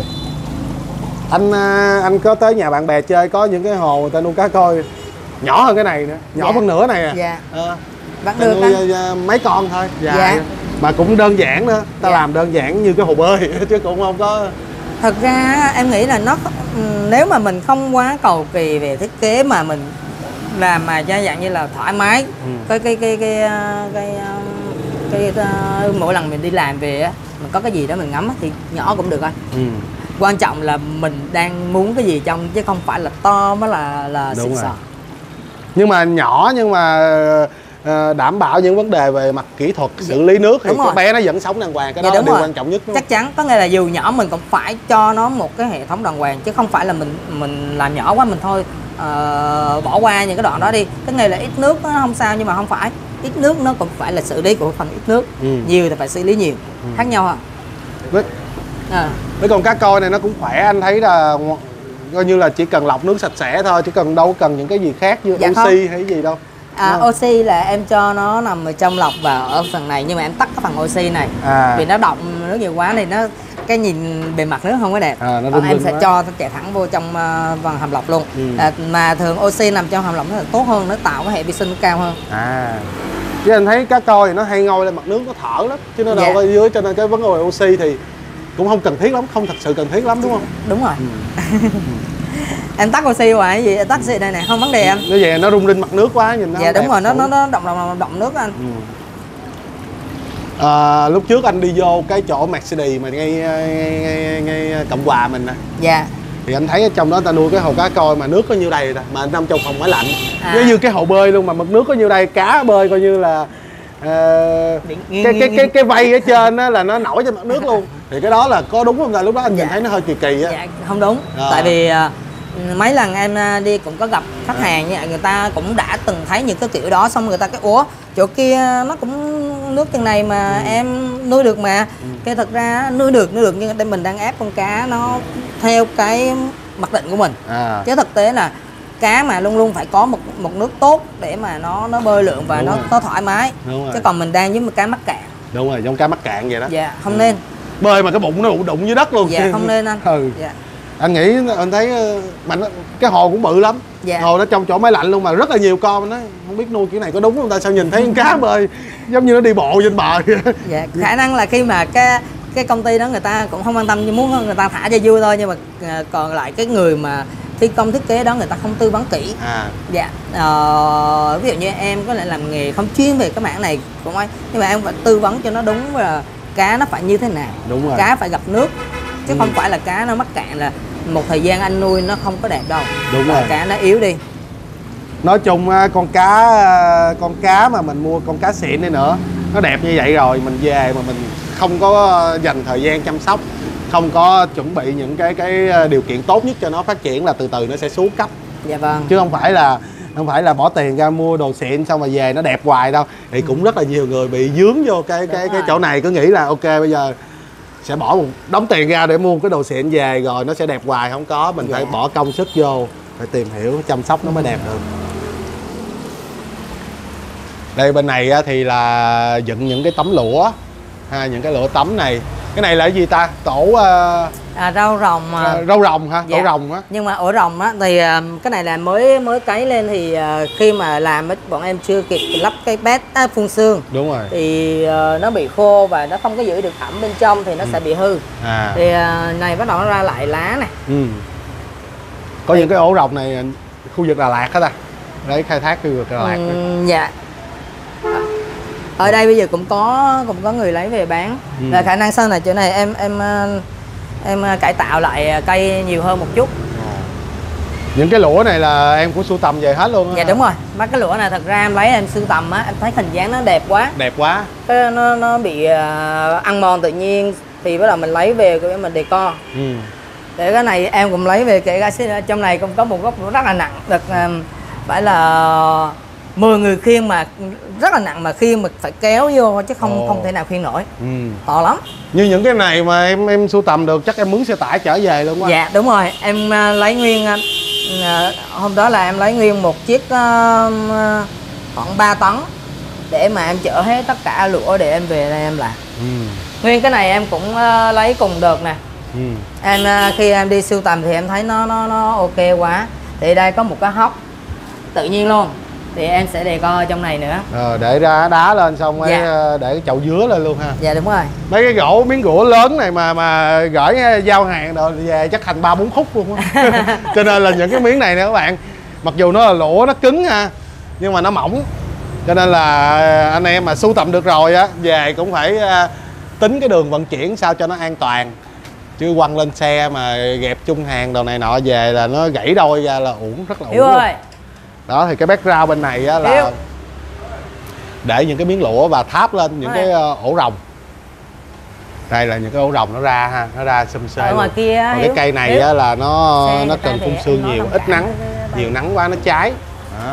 Anh có tới nhà bạn bè chơi, có những cái hồ người ta nuôi cá koi nhỏ hơn cái này nữa, nhỏ phân nửa này Vẫn được mấy con thôi. Mà cũng đơn giản nữa, ta làm đơn giản như cái hồ bơi chứ cũng không có. Thật ra em nghĩ là nó nếu mà mình không quá cầu kỳ về thiết kế mà mình làm mà cho dạng như là thoải mái, mỗi lần mình đi làm về á, mình có cái gì đó mình ngắm thì nhỏ cũng được anh. Quan trọng là mình đang muốn cái gì trong, chứ không phải là to mới là xịn sò. Nhưng mà nhỏ nhưng mà đảm bảo những vấn đề về mặt kỹ thuật xử lý nước thì cái bé nó vẫn sống đàng hoàng, cái đó là điều quan trọng nhất. Chắc chắn, có nghĩa là dù nhỏ mình cũng phải cho nó một cái hệ thống đàng hoàng, chứ không phải là mình làm nhỏ quá mình thôi bỏ qua những cái đoạn đó đi. Cái này là ít nước nó không sao, nhưng mà không phải ít nước nó cũng phải là xử lý của phần ít nước, nhiều thì phải xử lý nhiều, khác nhau hả? Mấy con cá koi này nó cũng khỏe, anh thấy là coi như là chỉ cần lọc nước sạch sẽ thôi, chứ đâu cần những cái gì khác như oxy hay gì đâu. Oxy là em cho nó nằm ở trong lọc và ở phần này, nhưng mà em tắt cái phần oxy này vì nó động nước nhiều quá thì nó cái nhìn bề mặt nước không có đẹp. Em sẽ cho nó chạy thẳng vô trong phần hầm lọc luôn. Mà thường oxy nằm trong hầm lọc nó là tốt hơn, nó tạo cái hệ vi sinh cao hơn. Chứ anh thấy cá koi thì nó hay ngồi lên mặt nước, nó thở lắm chứ nó đâu có dưới, cho nên cái vấn đề oxy thì cũng không cần thiết lắm, không thật sự cần thiết lắm, đúng không? Đúng rồi. Em tắt oxy hoài cái gì, em tắt oxy đây nè, không vấn đề anh. Nó về nó rung rinh mặt nước quá nhìn nó. Dạ đúng rồi, nó động nước anh. Lúc trước anh đi vô cái chỗ Mercedes mà ngay Cộng Hòa mình nè. Thì anh thấy ở trong đó ta nuôi cái hồ cá koi mà nước có nhiêu đầy rồi, mà anh nằm trong phòng máy lạnh. Giống như cái hồ bơi luôn mà mực nước có nhiêu đây, cá bơi coi như là cái vây ở trên đó là nó nổi trên mặt nước luôn. Thì cái đó là có đúng không ta? Lúc đó anh nhìn thấy nó hơi kỳ kỳ á. Không đúng. Tại vì mấy lần em đi cũng có gặp khách hàng như vậy, người ta cũng đã từng thấy những cái kiểu đó, xong người ta cái ủa chỗ kia nó cũng nước chân này mà em nuôi được mà. Cái thật ra nuôi được nhưng đây mình đang ép con cá nó theo cái mặc định của mình. Chứ thực tế là cá mà luôn luôn phải có một nước tốt để mà nó bơi lượn và nó thoải mái. Chứ còn mình đang với một cá mắc cạn. Đúng rồi, giống cá mắc cạn vậy đó. Không nên bơi mà cái bụng nó đụng dưới đất luôn. Không nên anh. Anh nghĩ anh thấy cái hồ cũng bự lắm. Hồ nó trong chỗ máy lạnh luôn mà rất là nhiều con. Anh nói không biết nuôi kiểu này có đúng không ta, sao nhìn thấy con cá bơi giống như nó đi bộ trên bờ. Khả năng là khi mà cái công ty đó người ta cũng không quan tâm, nhưng muốn người ta thả cho vui thôi, nhưng mà còn lại cái người mà thi công thiết kế đó người ta không tư vấn kỹ. Ví dụ như em có lại làm nghề không chuyên về cái mảng này cũng ấy, nhưng mà em phải tư vấn cho nó đúng là cá nó phải như thế nào. Đúng rồi. Cá phải gặp nước chứ không phải là cá nó mắc cạn là một thời gian anh nuôi nó không có đẹp đâu. Đúng rồi. Cá nó yếu đi. Nói chung con cá mà mình mua con cá xịn đi nữa, nó đẹp như vậy rồi mình về mà mình không có dành thời gian chăm sóc không có chuẩn bị những cái điều kiện tốt nhất cho nó phát triển, là từ từ nó sẽ xuống cấp. Dạ vâng. Chứ không phải là bỏ tiền ra mua đồ xịn xong rồi về nó đẹp hoài đâu. Thì cũng rất là nhiều người bị dướng vô cái chỗ này, cứ nghĩ là ok bây giờ sẽ bỏ một đống tiền ra để mua cái đồ xịn về rồi nó sẽ đẹp hoài. Không có, mình phải bỏ công sức vô, phải tìm hiểu chăm sóc nó mới đẹp được. Đây bên này thì là dựng những cái tấm lũa ha, những cái lũa tấm này. Cái này là cái gì ta? Tổ rau rồng. Rau rồng hả? Dạ. Tổ rồng á. Nhưng mà ổ rồng á thì cái này là mới cấy lên, thì khi mà làm bọn em chưa kịp lắp cái bét phun sương. Đúng rồi. Thì nó bị khô và nó không có giữ được ẩm bên trong thì nó sẽ bị hư. Thì này bắt đầu nó ra lại lá này. Có những cái ổ rồng này khu vực Đà Lạt hết ta, để khai thác khu vực Đà Lạt. Dạ. Ở đây bây giờ cũng có người lấy về bán. Là khả năng sau này chỗ này em cải tạo lại cây nhiều hơn một chút. Những cái lũa này là em cũng sưu tầm về hết luôn á? Dạ đúng rồi. Mấy cái lũa này thật ra em lấy em sưu tầm á, em thấy hình dáng nó đẹp quá. Đẹp quá. Cái nó bị ăn mòn tự nhiên thì bắt đầu mình lấy về để mình decor. Để cái này em cũng lấy về, kể cả trong này cũng có một gốc rất là nặng, được phải là 10 người khiêng mà rất là nặng, mà khiêng mà phải kéo vô chứ không thể nào khiêng nổi. To lắm. Như những cái này mà em sưu tầm được chắc em mướn xe tải chở về luôn quá. Dạ đúng rồi, em lấy nguyên hôm đó là em lấy nguyên một chiếc khoảng 3 tấn để mà em chở hết tất cả lũa để em về đây em làm. Nguyên cái này em cũng lấy cùng đợt nè. Em khi em đi sưu tầm thì em thấy nó ok quá. Thì đây có một cái hốc tự nhiên luôn, thì em sẽ decor trong này nữa. Để ra đá lên xong để cái chậu dứa lên luôn ha. Dạ đúng rồi. Mấy cái miếng gỗ lớn này mà gửi giao hàng rồi về chắc thành 3-4 khúc luôn á. Cho nên là những cái miếng này nè các bạn, mặc dù nó là lũa nó cứng ha, nhưng mà nó mỏng. Cho nên là anh em mà sưu tầm được rồi á, về cũng phải tính cái đường vận chuyển sao cho nó an toàn. Chứ quăng lên xe mà ghẹp chung hàng đồ này nọ về là nó gãy đôi ra là uổng, rất là uổng luôn. Đó thì cái background bên này á là để những cái miếng lũa và tháp lên những cái ổ rồng. Đây là những cái ổ rồng nó ra ha, nó ra xum xê luôn. Còn cái cây này á là nó cần phun sương nhiều, ít nắng, nhiều nắng quá nó cháy. Đó.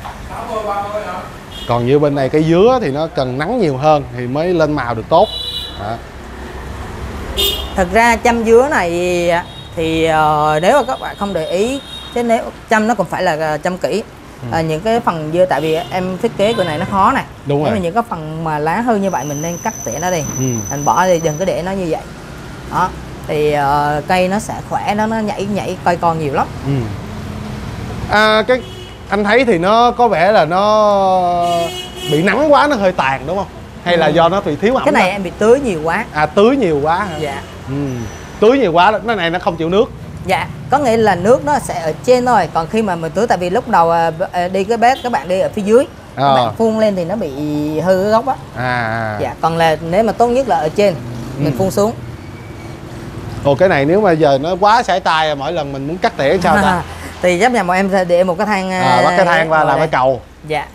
Còn như bên này cây dứa thì nó cần nắng nhiều hơn thì mới lên màu được tốt. Đó. Thật ra chăm dứa này thì nếu mà các bạn không để ý, chứ nếu chăm nó cũng phải là chăm kỹ. Những cái phần dưa, tại vì em thiết kế cái này nó khó này. Đúng rồi. Những cái phần mà lá hư như vậy mình nên cắt tỉa nó đi. Mình bỏ đi, đừng có để nó như vậy. Đó. Thì cây nó sẽ khỏe, nó nhảy cây con nhiều lắm. Cái anh thấy thì nó có vẻ là nó bị nắng quá, nó hơi tàn đúng không? Hay là do nó bị thiếu ẩm? Cái này em bị tưới nhiều quá. Tưới nhiều quá hả? Dạ. Tưới nhiều quá, cái này nó không chịu nước. Dạ, có nghĩa là nước nó sẽ ở trên thôi. Còn khi mà mình tưới, tại vì lúc đầu đi cái bếp các bạn đi ở phía dưới, các bạn phun lên thì nó bị hư gốc á. Dạ, còn là nếu mà tốt nhất là ở trên mình phun xuống. Cái này nếu mà giờ nó quá sải tay, mỗi lần mình muốn cắt tỉa sao ta? Thì chấp nhận bọn em sẽ để một cái thang bắt cái thang qua làm cái cầu. Dạ.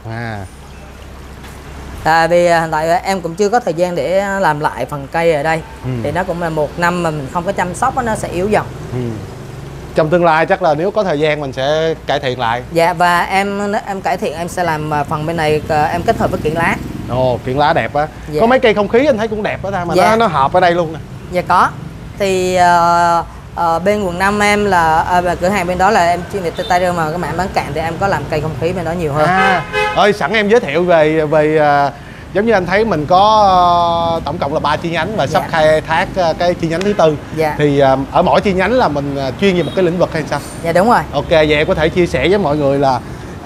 Tại vì hiện tại em cũng chưa có thời gian để làm lại phần cây ở đây. Thì nó cũng là 1 năm mà mình không có chăm sóc nó sẽ yếu dần. Trong tương lai chắc là nếu có thời gian mình sẽ cải thiện lại. Dạ, và em cải thiện em sẽ làm phần bên này em kết hợp với kiểng lá. Kiểng lá đẹp á. Có mấy cây không khí anh thấy cũng đẹp đó ta, mà nó hợp ở đây luôn nè. Dạ có. Thì bên quận 5 em là cửa hàng bên đó là em chuyên về Titanium, mà cái mảng bán cạn thì em có làm cây không khí bên đó nhiều hơn. Sẵn em giới thiệu về giống như anh thấy mình có tổng cộng là 3 chi nhánh và sắp khai thác cái chi nhánh thứ 4. Thì ở mỗi chi nhánh là mình chuyên về một cái lĩnh vực hay sao? Dạ đúng rồi. Vậy em có thể chia sẻ với mọi người là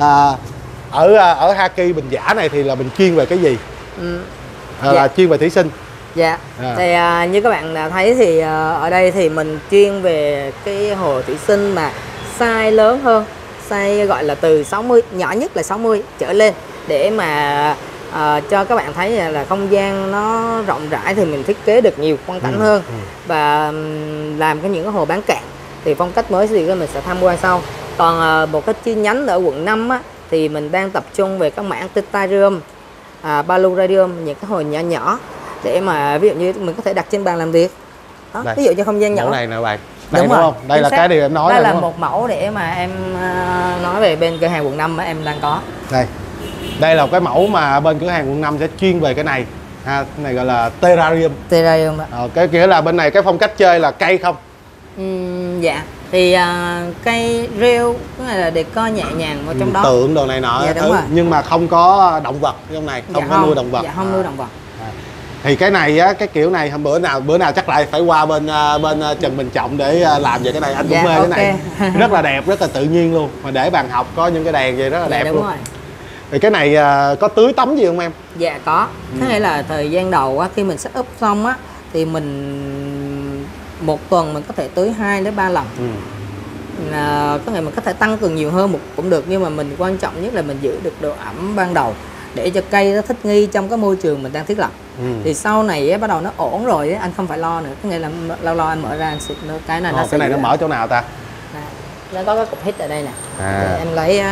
ở Haki Bình Giả này thì là mình chuyên về cái gì? Là chuyên về thủy sinh. Dạ. Thì như các bạn thấy thì ở đây thì mình chuyên về cái hồ thủy sinh mà size lớn hơn, size gọi là từ 60, nhỏ nhất là 60 trở lên, để mà cho các bạn thấy là không gian nó rộng rãi thì mình thiết kế được nhiều quang cảnh hơn. Và làm những cái hồ bán cạn thì phong cách mới thì mình sẽ tham quan sau. Còn một cái chi nhánh ở quận 5 á, thì mình đang tập trung về các mảng Titanium, Paludarium, những cái hồ nhỏ nhỏ để mà ví dụ như mình có thể đặt trên bàn làm việc. Đó, Đây. ví dụ cho không gian nhỏ. Mẫu này nè bạn. Đây Đúng đúng rồi, không? Đây chính là xác. cái điều em nói đây là đúng không? một mẫu để mà em nói về bên cửa hàng quận 5 mà em đang có. Đây là cái mẫu mà bên cửa hàng quận 5 sẽ chuyên về cái này. Cái này gọi là terrarium. Terrarium ạ. Cái nghĩa là bên này cái phong cách chơi là cây không? Dạ. Thì cây rêu cái này là decor nhẹ nhàng ở trong đó. Tượng đồ này nọ. Dạ, đúng rồi. Nhưng mà không có động vật trong này, không có nuôi động vật. Dạ không nuôi động vật. Thì cái này á, cái kiểu này bữa nào chắc lại phải qua bên Trần Bình Trọng để làm về cái này. Anh cũng mê cái này. Rất là đẹp, rất là tự nhiên luôn. Mà để bàn học có những cái đèn vậy rất là đẹp đúng luôn. Rồi. Thì cái này có tưới tắm gì không em? Dạ có. Thế nghĩa là thời gian đầu á, khi mình set up xong á thì mình một tuần mình có thể tưới 2 đến 3 lần. Có nghĩa mình có thể tăng cường nhiều hơn cũng được, nhưng mà mình quan trọng nhất là mình giữ được độ ẩm ban đầu để cho cây nó thích nghi trong cái môi trường mình đang thiết lập. Thì sau này á, bắt đầu nó ổn rồi á, anh không phải lo nữa. Có nghĩa là lâu lâu anh mở ra anh xịt cái này nó cái này nó mở chỗ nào ta? Nó có cái cục hít ở đây nè. Em lấy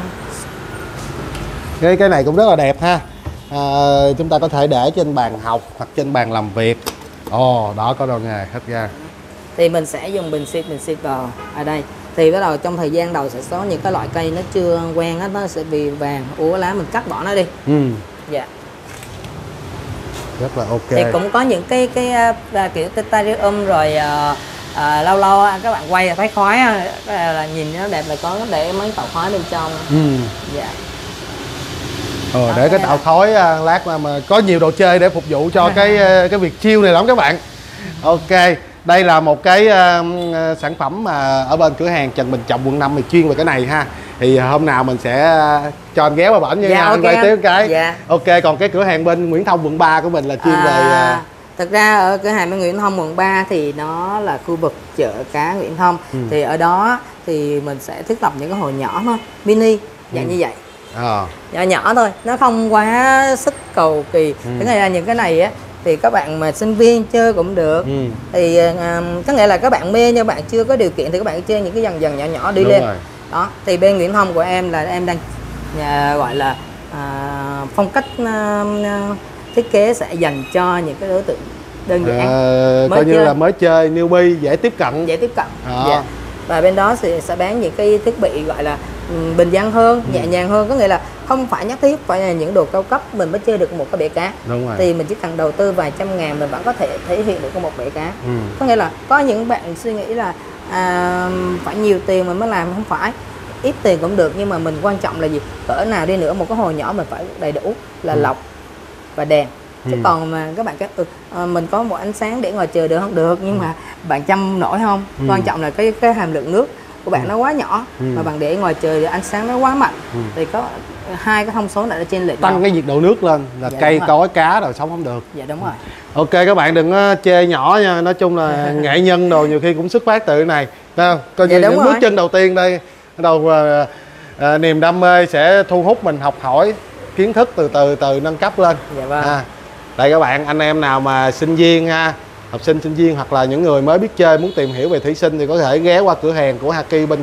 cái này cũng rất là đẹp ha. Chúng ta có thể để trên bàn học hoặc trên bàn làm việc. Đó có đồ nghề hết ra. Thì mình sẽ dùng bình xịt vào ở đây. Thì bắt đầu trong thời gian đầu sẽ có những cái loại cây nó chưa quen á, nó sẽ bị vàng úa lá, mình cắt bỏ nó đi. Dạ. Rất là ok. Thì cũng có những cái kiểu terrarium rồi lâu lâu các bạn quay là thấy khói là nhìn nó đẹp, là có để mấy tàu khói bên trong. Dạ. Để cái tạo khói lát mà có nhiều đồ chơi để phục vụ cho cái việc chill này lắm các bạn. Ok, đây là một cái sản phẩm mà ở bên cửa hàng Trần Bình Trọng quận 5 thì chuyên về cái này ha. Thì hôm nào mình sẽ cho anh ghé qua bển nha, anh quay tiếp cái. Dạ. Ok, còn cái cửa hàng bên Nguyễn Thông quận 3 của mình là chuyên về Thực ra ở cửa hàng bên Nguyễn Thông quận 3 thì nó là khu vực chợ cá Nguyễn Thông. Thì ở đó thì mình sẽ thiết lập những cái hồ nhỏ thôi, mini dạng như vậy. Nhỏ nhỏ thôi, nó không quá sức cầu kỳ. Thế nghĩa là những cái này á thì các bạn mà sinh viên chơi cũng được. Thì có nghĩa là các bạn mê nhưng bạn chưa có điều kiện thì các bạn chơi những cái dần nhỏ nhỏ đi. Đúng lên rồi. Đó, thì bên Nguyễn Thông của em là em đang gọi là phong cách thiết kế sẽ dành cho những cái đối tượng đơn giản, coi như là mới chơi, newbie, dễ tiếp cận. Dạ. Và bên đó sẽ bán những cái thiết bị gọi là bình dân hơn, nhẹ nhàng hơn, có nghĩa là không phải nhất thiết phải là những đồ cao cấp mình mới chơi được một cái bể cá. Đúng rồi. Thì mình chỉ cần đầu tư vài trăm ngàn mình vẫn có thể thể hiện được một bể cá. Có nghĩa là có những bạn suy nghĩ là phải nhiều tiền mình mới làm, không phải, ít tiền cũng được, nhưng mà mình quan trọng là gì, cỡ nào đi nữa một cái hồ nhỏ mình phải đầy đủ là lọc và đèn. Chứ còn mà các bạn mình có một ánh sáng để ngoài trời được không? Được, nhưng mà bạn chăm nổi không? Quan trọng là cái hàm lượng nước của bạn nó quá nhỏ, mà bạn để ngoài trời ánh sáng nó quá mạnh thì có hai cái thông số này ở trên lệch tăng cái nhiệt độ nước lên là cây cối cá rồi sống không được. Dạ đúng rồi. Ok, các bạn đừng có chê nhỏ nha, nói chung là nghệ nhân đồ nhiều khi cũng xuất phát từ cái này. Thấy không? Coi như những bước chân đầu tiên đây, đầu niềm đam mê sẽ thu hút mình học hỏi kiến thức từ nâng cấp lên. Dạ vâng. Đây các bạn, anh em nào mà sinh viên học sinh sinh viên hoặc là những người mới biết chơi muốn tìm hiểu về thủy sinh thì có thể ghé qua cửa hàng của Haki bên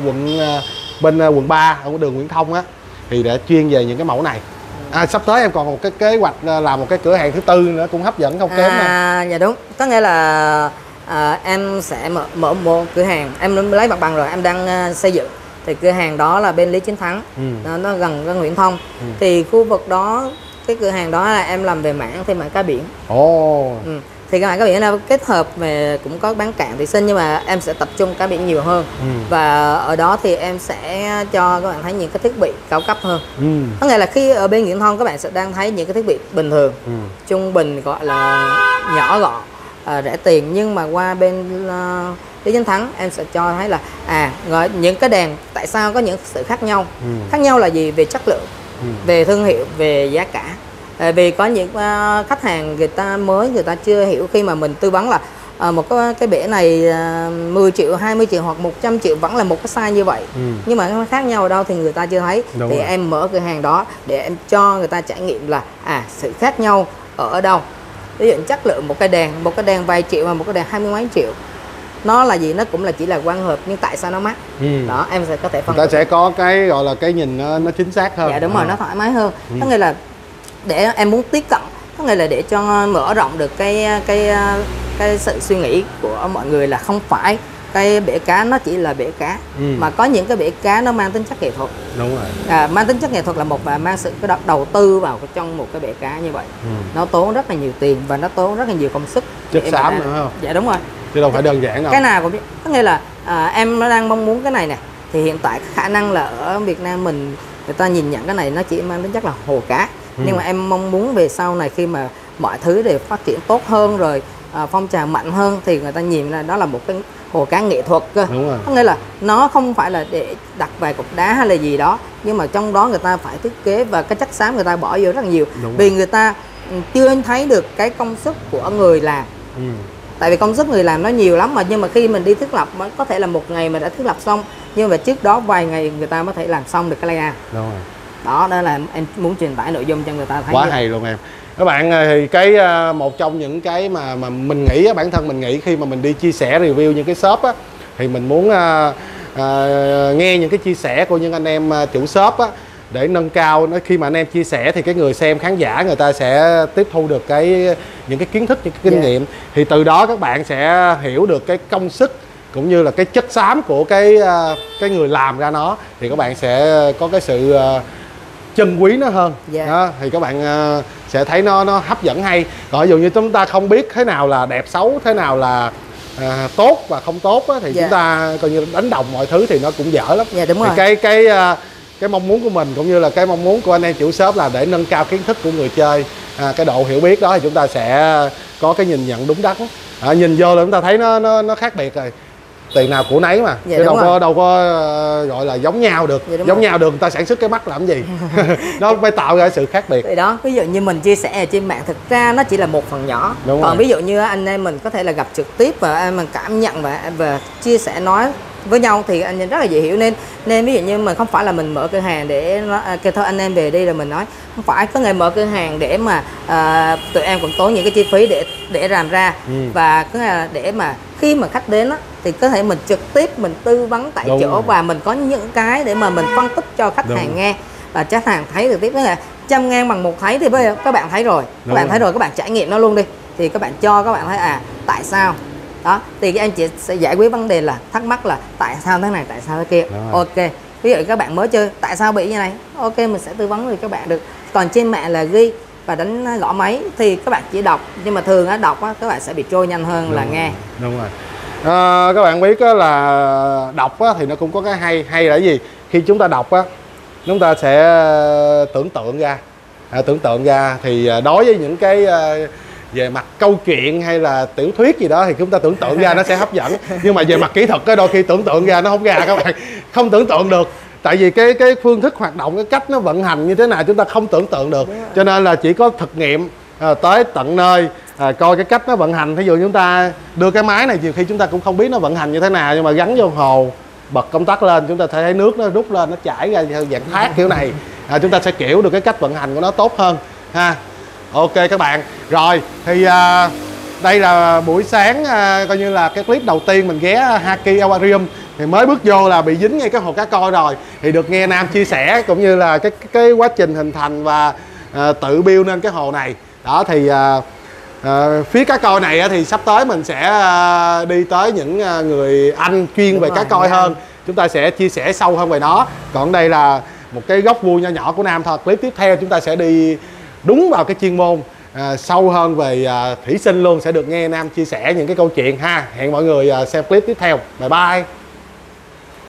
quận 3 ở đường Nguyễn Thông á, thì để chuyên về những cái mẫu này. Sắp tới em còn một cái kế hoạch làm một cái cửa hàng thứ tư nữa cũng hấp dẫn không kém đâu. Dạ đúng, có nghĩa là em sẽ mở một cửa hàng, em lấy mặt bằng rồi, em đang xây dựng. Thì cửa hàng đó là bên Lý Chính Thắng, nó gần với Nguyễn Thông. Thì khu vực đó, cái cửa hàng đó là em làm về mảng cá biển. Thì các bạn cá biển là kết hợp về cũng có bán cạn thủy sinh, nhưng mà em sẽ tập trung cá biển nhiều hơn. Và ở đó thì em sẽ cho các bạn thấy những cái thiết bị cao cấp hơn. Có nghĩa là khi ở bên Nguyễn Thông các bạn sẽ đang thấy những cái thiết bị bình thường, trung bình, gọi là nhỏ gọn, rẻ tiền, nhưng mà qua bên Lý Chính Thắng em sẽ cho thấy là những cái đèn tại sao có những sự khác nhau. Khác nhau là gì? Về chất lượng, về thương hiệu, về giá cả. Vì có những khách hàng người ta mới, người ta chưa hiểu, khi mà mình tư vấn là một cái bể này 10 triệu, 20 triệu hoặc 100 triệu vẫn là một cái size như vậy. Nhưng mà nó khác nhau ở đâu thì người ta chưa thấy. Đúng thì rồi. Em mở cửa hàng đó để em cho người ta trải nghiệm là sự khác nhau ở đâu. Ví dụ chất lượng một cái đèn vài triệu và một cái đèn 20 mấy triệu, nó là gì, nó cũng là chỉ là quang hợp, nhưng tại sao nó mắc. Đó em sẽ có thể phân ta sẽ có cái gọi là cái nhìn nó chính xác hơn. Dạ đúng rồi, nó thoải mái hơn. Có nghĩa là để em muốn tiếp cận, có nghĩa là để cho mở rộng được cái cái sự suy nghĩ của mọi người là không phải cái bể cá nó chỉ là bể cá, mà có những cái bể cá nó mang tính chất nghệ thuật. Đúng rồi. Mang tính chất nghệ thuật là một, và mang sự cái đầu tư vào trong một cái bể cá như vậy. Nó tốn rất là nhiều tiền và nó tốn rất là nhiều công sức. Chất xám nữa không? Dạ đúng rồi. Chứ đâu phải đơn giản đâu. Cái nào cũng biết. Có nghĩa là em nó đang mong muốn cái này nè, thì hiện tại khả năng là ở Việt Nam mình người ta nhìn nhận cái này nó chỉ mang tính chất là hồ cá. Nhưng mà em mong muốn về sau này khi mà mọi thứ đều phát triển tốt hơn rồi, phong trào mạnh hơn, thì người ta nhìn ra đó là một cái hồ cá nghệ thuật cơ. Đúng rồi. Có nghĩa là nó không phải là để đặt vài cục đá hay là gì đó, nhưng mà trong đó người ta phải thiết kế và cái chất xám người ta bỏ vô rất là nhiều. Vì người ta chưa thấy được cái công sức của người làm. Tại vì công sức người làm nó nhiều lắm mà, nhưng mà khi mình đi thiết lập có thể là một ngày mình đã thiết lập xong, nhưng mà trước đó vài ngày người ta mới thể làm xong được cái layout. Đúng rồi. Đó là em muốn truyền tải nội dung cho người ta thấy. Quá hay luôn em. Các bạn, thì cái một trong những cái mà mình nghĩ, bản thân mình nghĩ khi mà mình đi chia sẻ review những cái shop á, thì mình muốn nghe những cái chia sẻ của những anh em chủ shop á, để nâng cao nó. Khi mà anh em chia sẻ thì cái người xem, khán giả người ta sẽ tiếp thu được những cái kiến thức, những cái kinh nghiệm, thì từ đó các bạn sẽ hiểu được cái công sức cũng như là cái chất xám của cái người làm ra nó, thì các bạn sẽ có cái sự trân quý nó hơn. Đó, thì các bạn sẽ thấy nó hấp dẫn hay. Còn ví dụ như chúng ta không biết thế nào là đẹp xấu, thế nào là tốt và không tốt á, thì chúng ta coi như đánh đồng mọi thứ thì nó cũng dở lắm. Đúng rồi. Thì cái mong muốn của mình cũng như là cái mong muốn của anh em chủ shop là để nâng cao kiến thức của người chơi, cái độ hiểu biết đó, thì chúng ta sẽ có cái nhìn nhận đúng đắn. Nhìn vô là chúng ta thấy nó khác biệt rồi. Tiền nào của nấy mà, chứ đâu có gọi là giống nhau được. Giống nhau được người ta sản xuất cái mắt làm gì. Nó phải tạo ra sự khác biệt. Thì đó, ví dụ như mình chia sẻ ở trên mạng, thực ra nó chỉ là một phần nhỏ. Còn ví dụ như anh em mình có thể là gặp trực tiếp và mình cảm nhận và chia sẻ nói với nhau thì anh em rất là dễ hiểu. Nên ví dụ như mình không phải là mình mở cửa hàng để kêu thôi anh em về đi rồi mình nói, không phải. Có người mở cửa hàng để mà tụi em cũng tốn những cái chi phí để làm ra, và cứ là để mà khi mà khách đến á, thì có thể mình trực tiếp mình tư vấn tại chỗ, và mình có những cái để mà mình phân tích cho khách hàng nghe, và khách hàng thấy trực tiếp. Tức là 100.000 bằng một thấy thì bây giờ các bạn thấy rồi, các bạn thấy rồi, các bạn trải nghiệm nó luôn đi, thì các bạn cho các bạn thấy tại sao đó, thì các anh chị sẽ giải quyết vấn đề là thắc mắc là tại sao thế này, tại sao thế kia. Ok, ví dụ các bạn mới chơi tại sao bị như này, ok mình sẽ tư vấn được các bạn được. Còn trên mạng là ghi và đánh gõ máy thì các bạn chỉ đọc, nhưng mà thường á đọc á các bạn sẽ bị trôi nhanh hơn là nghe. Đúng rồi. Các bạn biết á, là đọc á, thì nó cũng có cái hay là cái gì? Khi chúng ta đọc á, chúng ta sẽ tưởng tượng ra thì đối với những cái về mặt câu chuyện hay là tiểu thuyết gì đó thì chúng ta tưởng tượng ra nó sẽ hấp dẫn. Nhưng mà về mặt kỹ thuật á, đôi khi tưởng tượng ra nó không ra, các bạn không tưởng tượng được. Tại vì cái phương thức hoạt động, cái cách nó vận hành như thế nào chúng ta không tưởng tượng được. Cho nên là chỉ có thực nghiệm tới tận nơi, coi cái cách nó vận hành. Thí dụ chúng ta đưa cái máy này, nhiều khi chúng ta cũng không biết nó vận hành như thế nào, nhưng mà gắn vô hồ, bật công tắc lên, chúng ta thấy nước nó rút lên, nó chảy ra theo dạng thác kiểu này, chúng ta sẽ hiểu được cái cách vận hành của nó tốt hơn ha. Ok các bạn, rồi thì đây là buổi sáng, coi như là cái clip đầu tiên mình ghé Haki Aquarium. Thì mới bước vô là bị dính ngay cái hồ cá coi rồi, thì được nghe Nam chia sẻ cũng như là cái quá trình hình thành và tự build nên cái hồ này đó. Thì phía cá coi này thì sắp tới mình sẽ đi tới những người anh chuyên về cá coi hơn, chúng ta sẽ chia sẻ sâu hơn về nó. Còn đây là một cái góc vui nho nhỏ của Nam thôi. Clip tiếp theo chúng ta sẽ đi đúng vào cái chuyên môn sâu hơn về thủy sinh luôn, sẽ được nghe Nam chia sẻ những cái câu chuyện ha. Hẹn mọi người xem clip tiếp theo. Bye bye.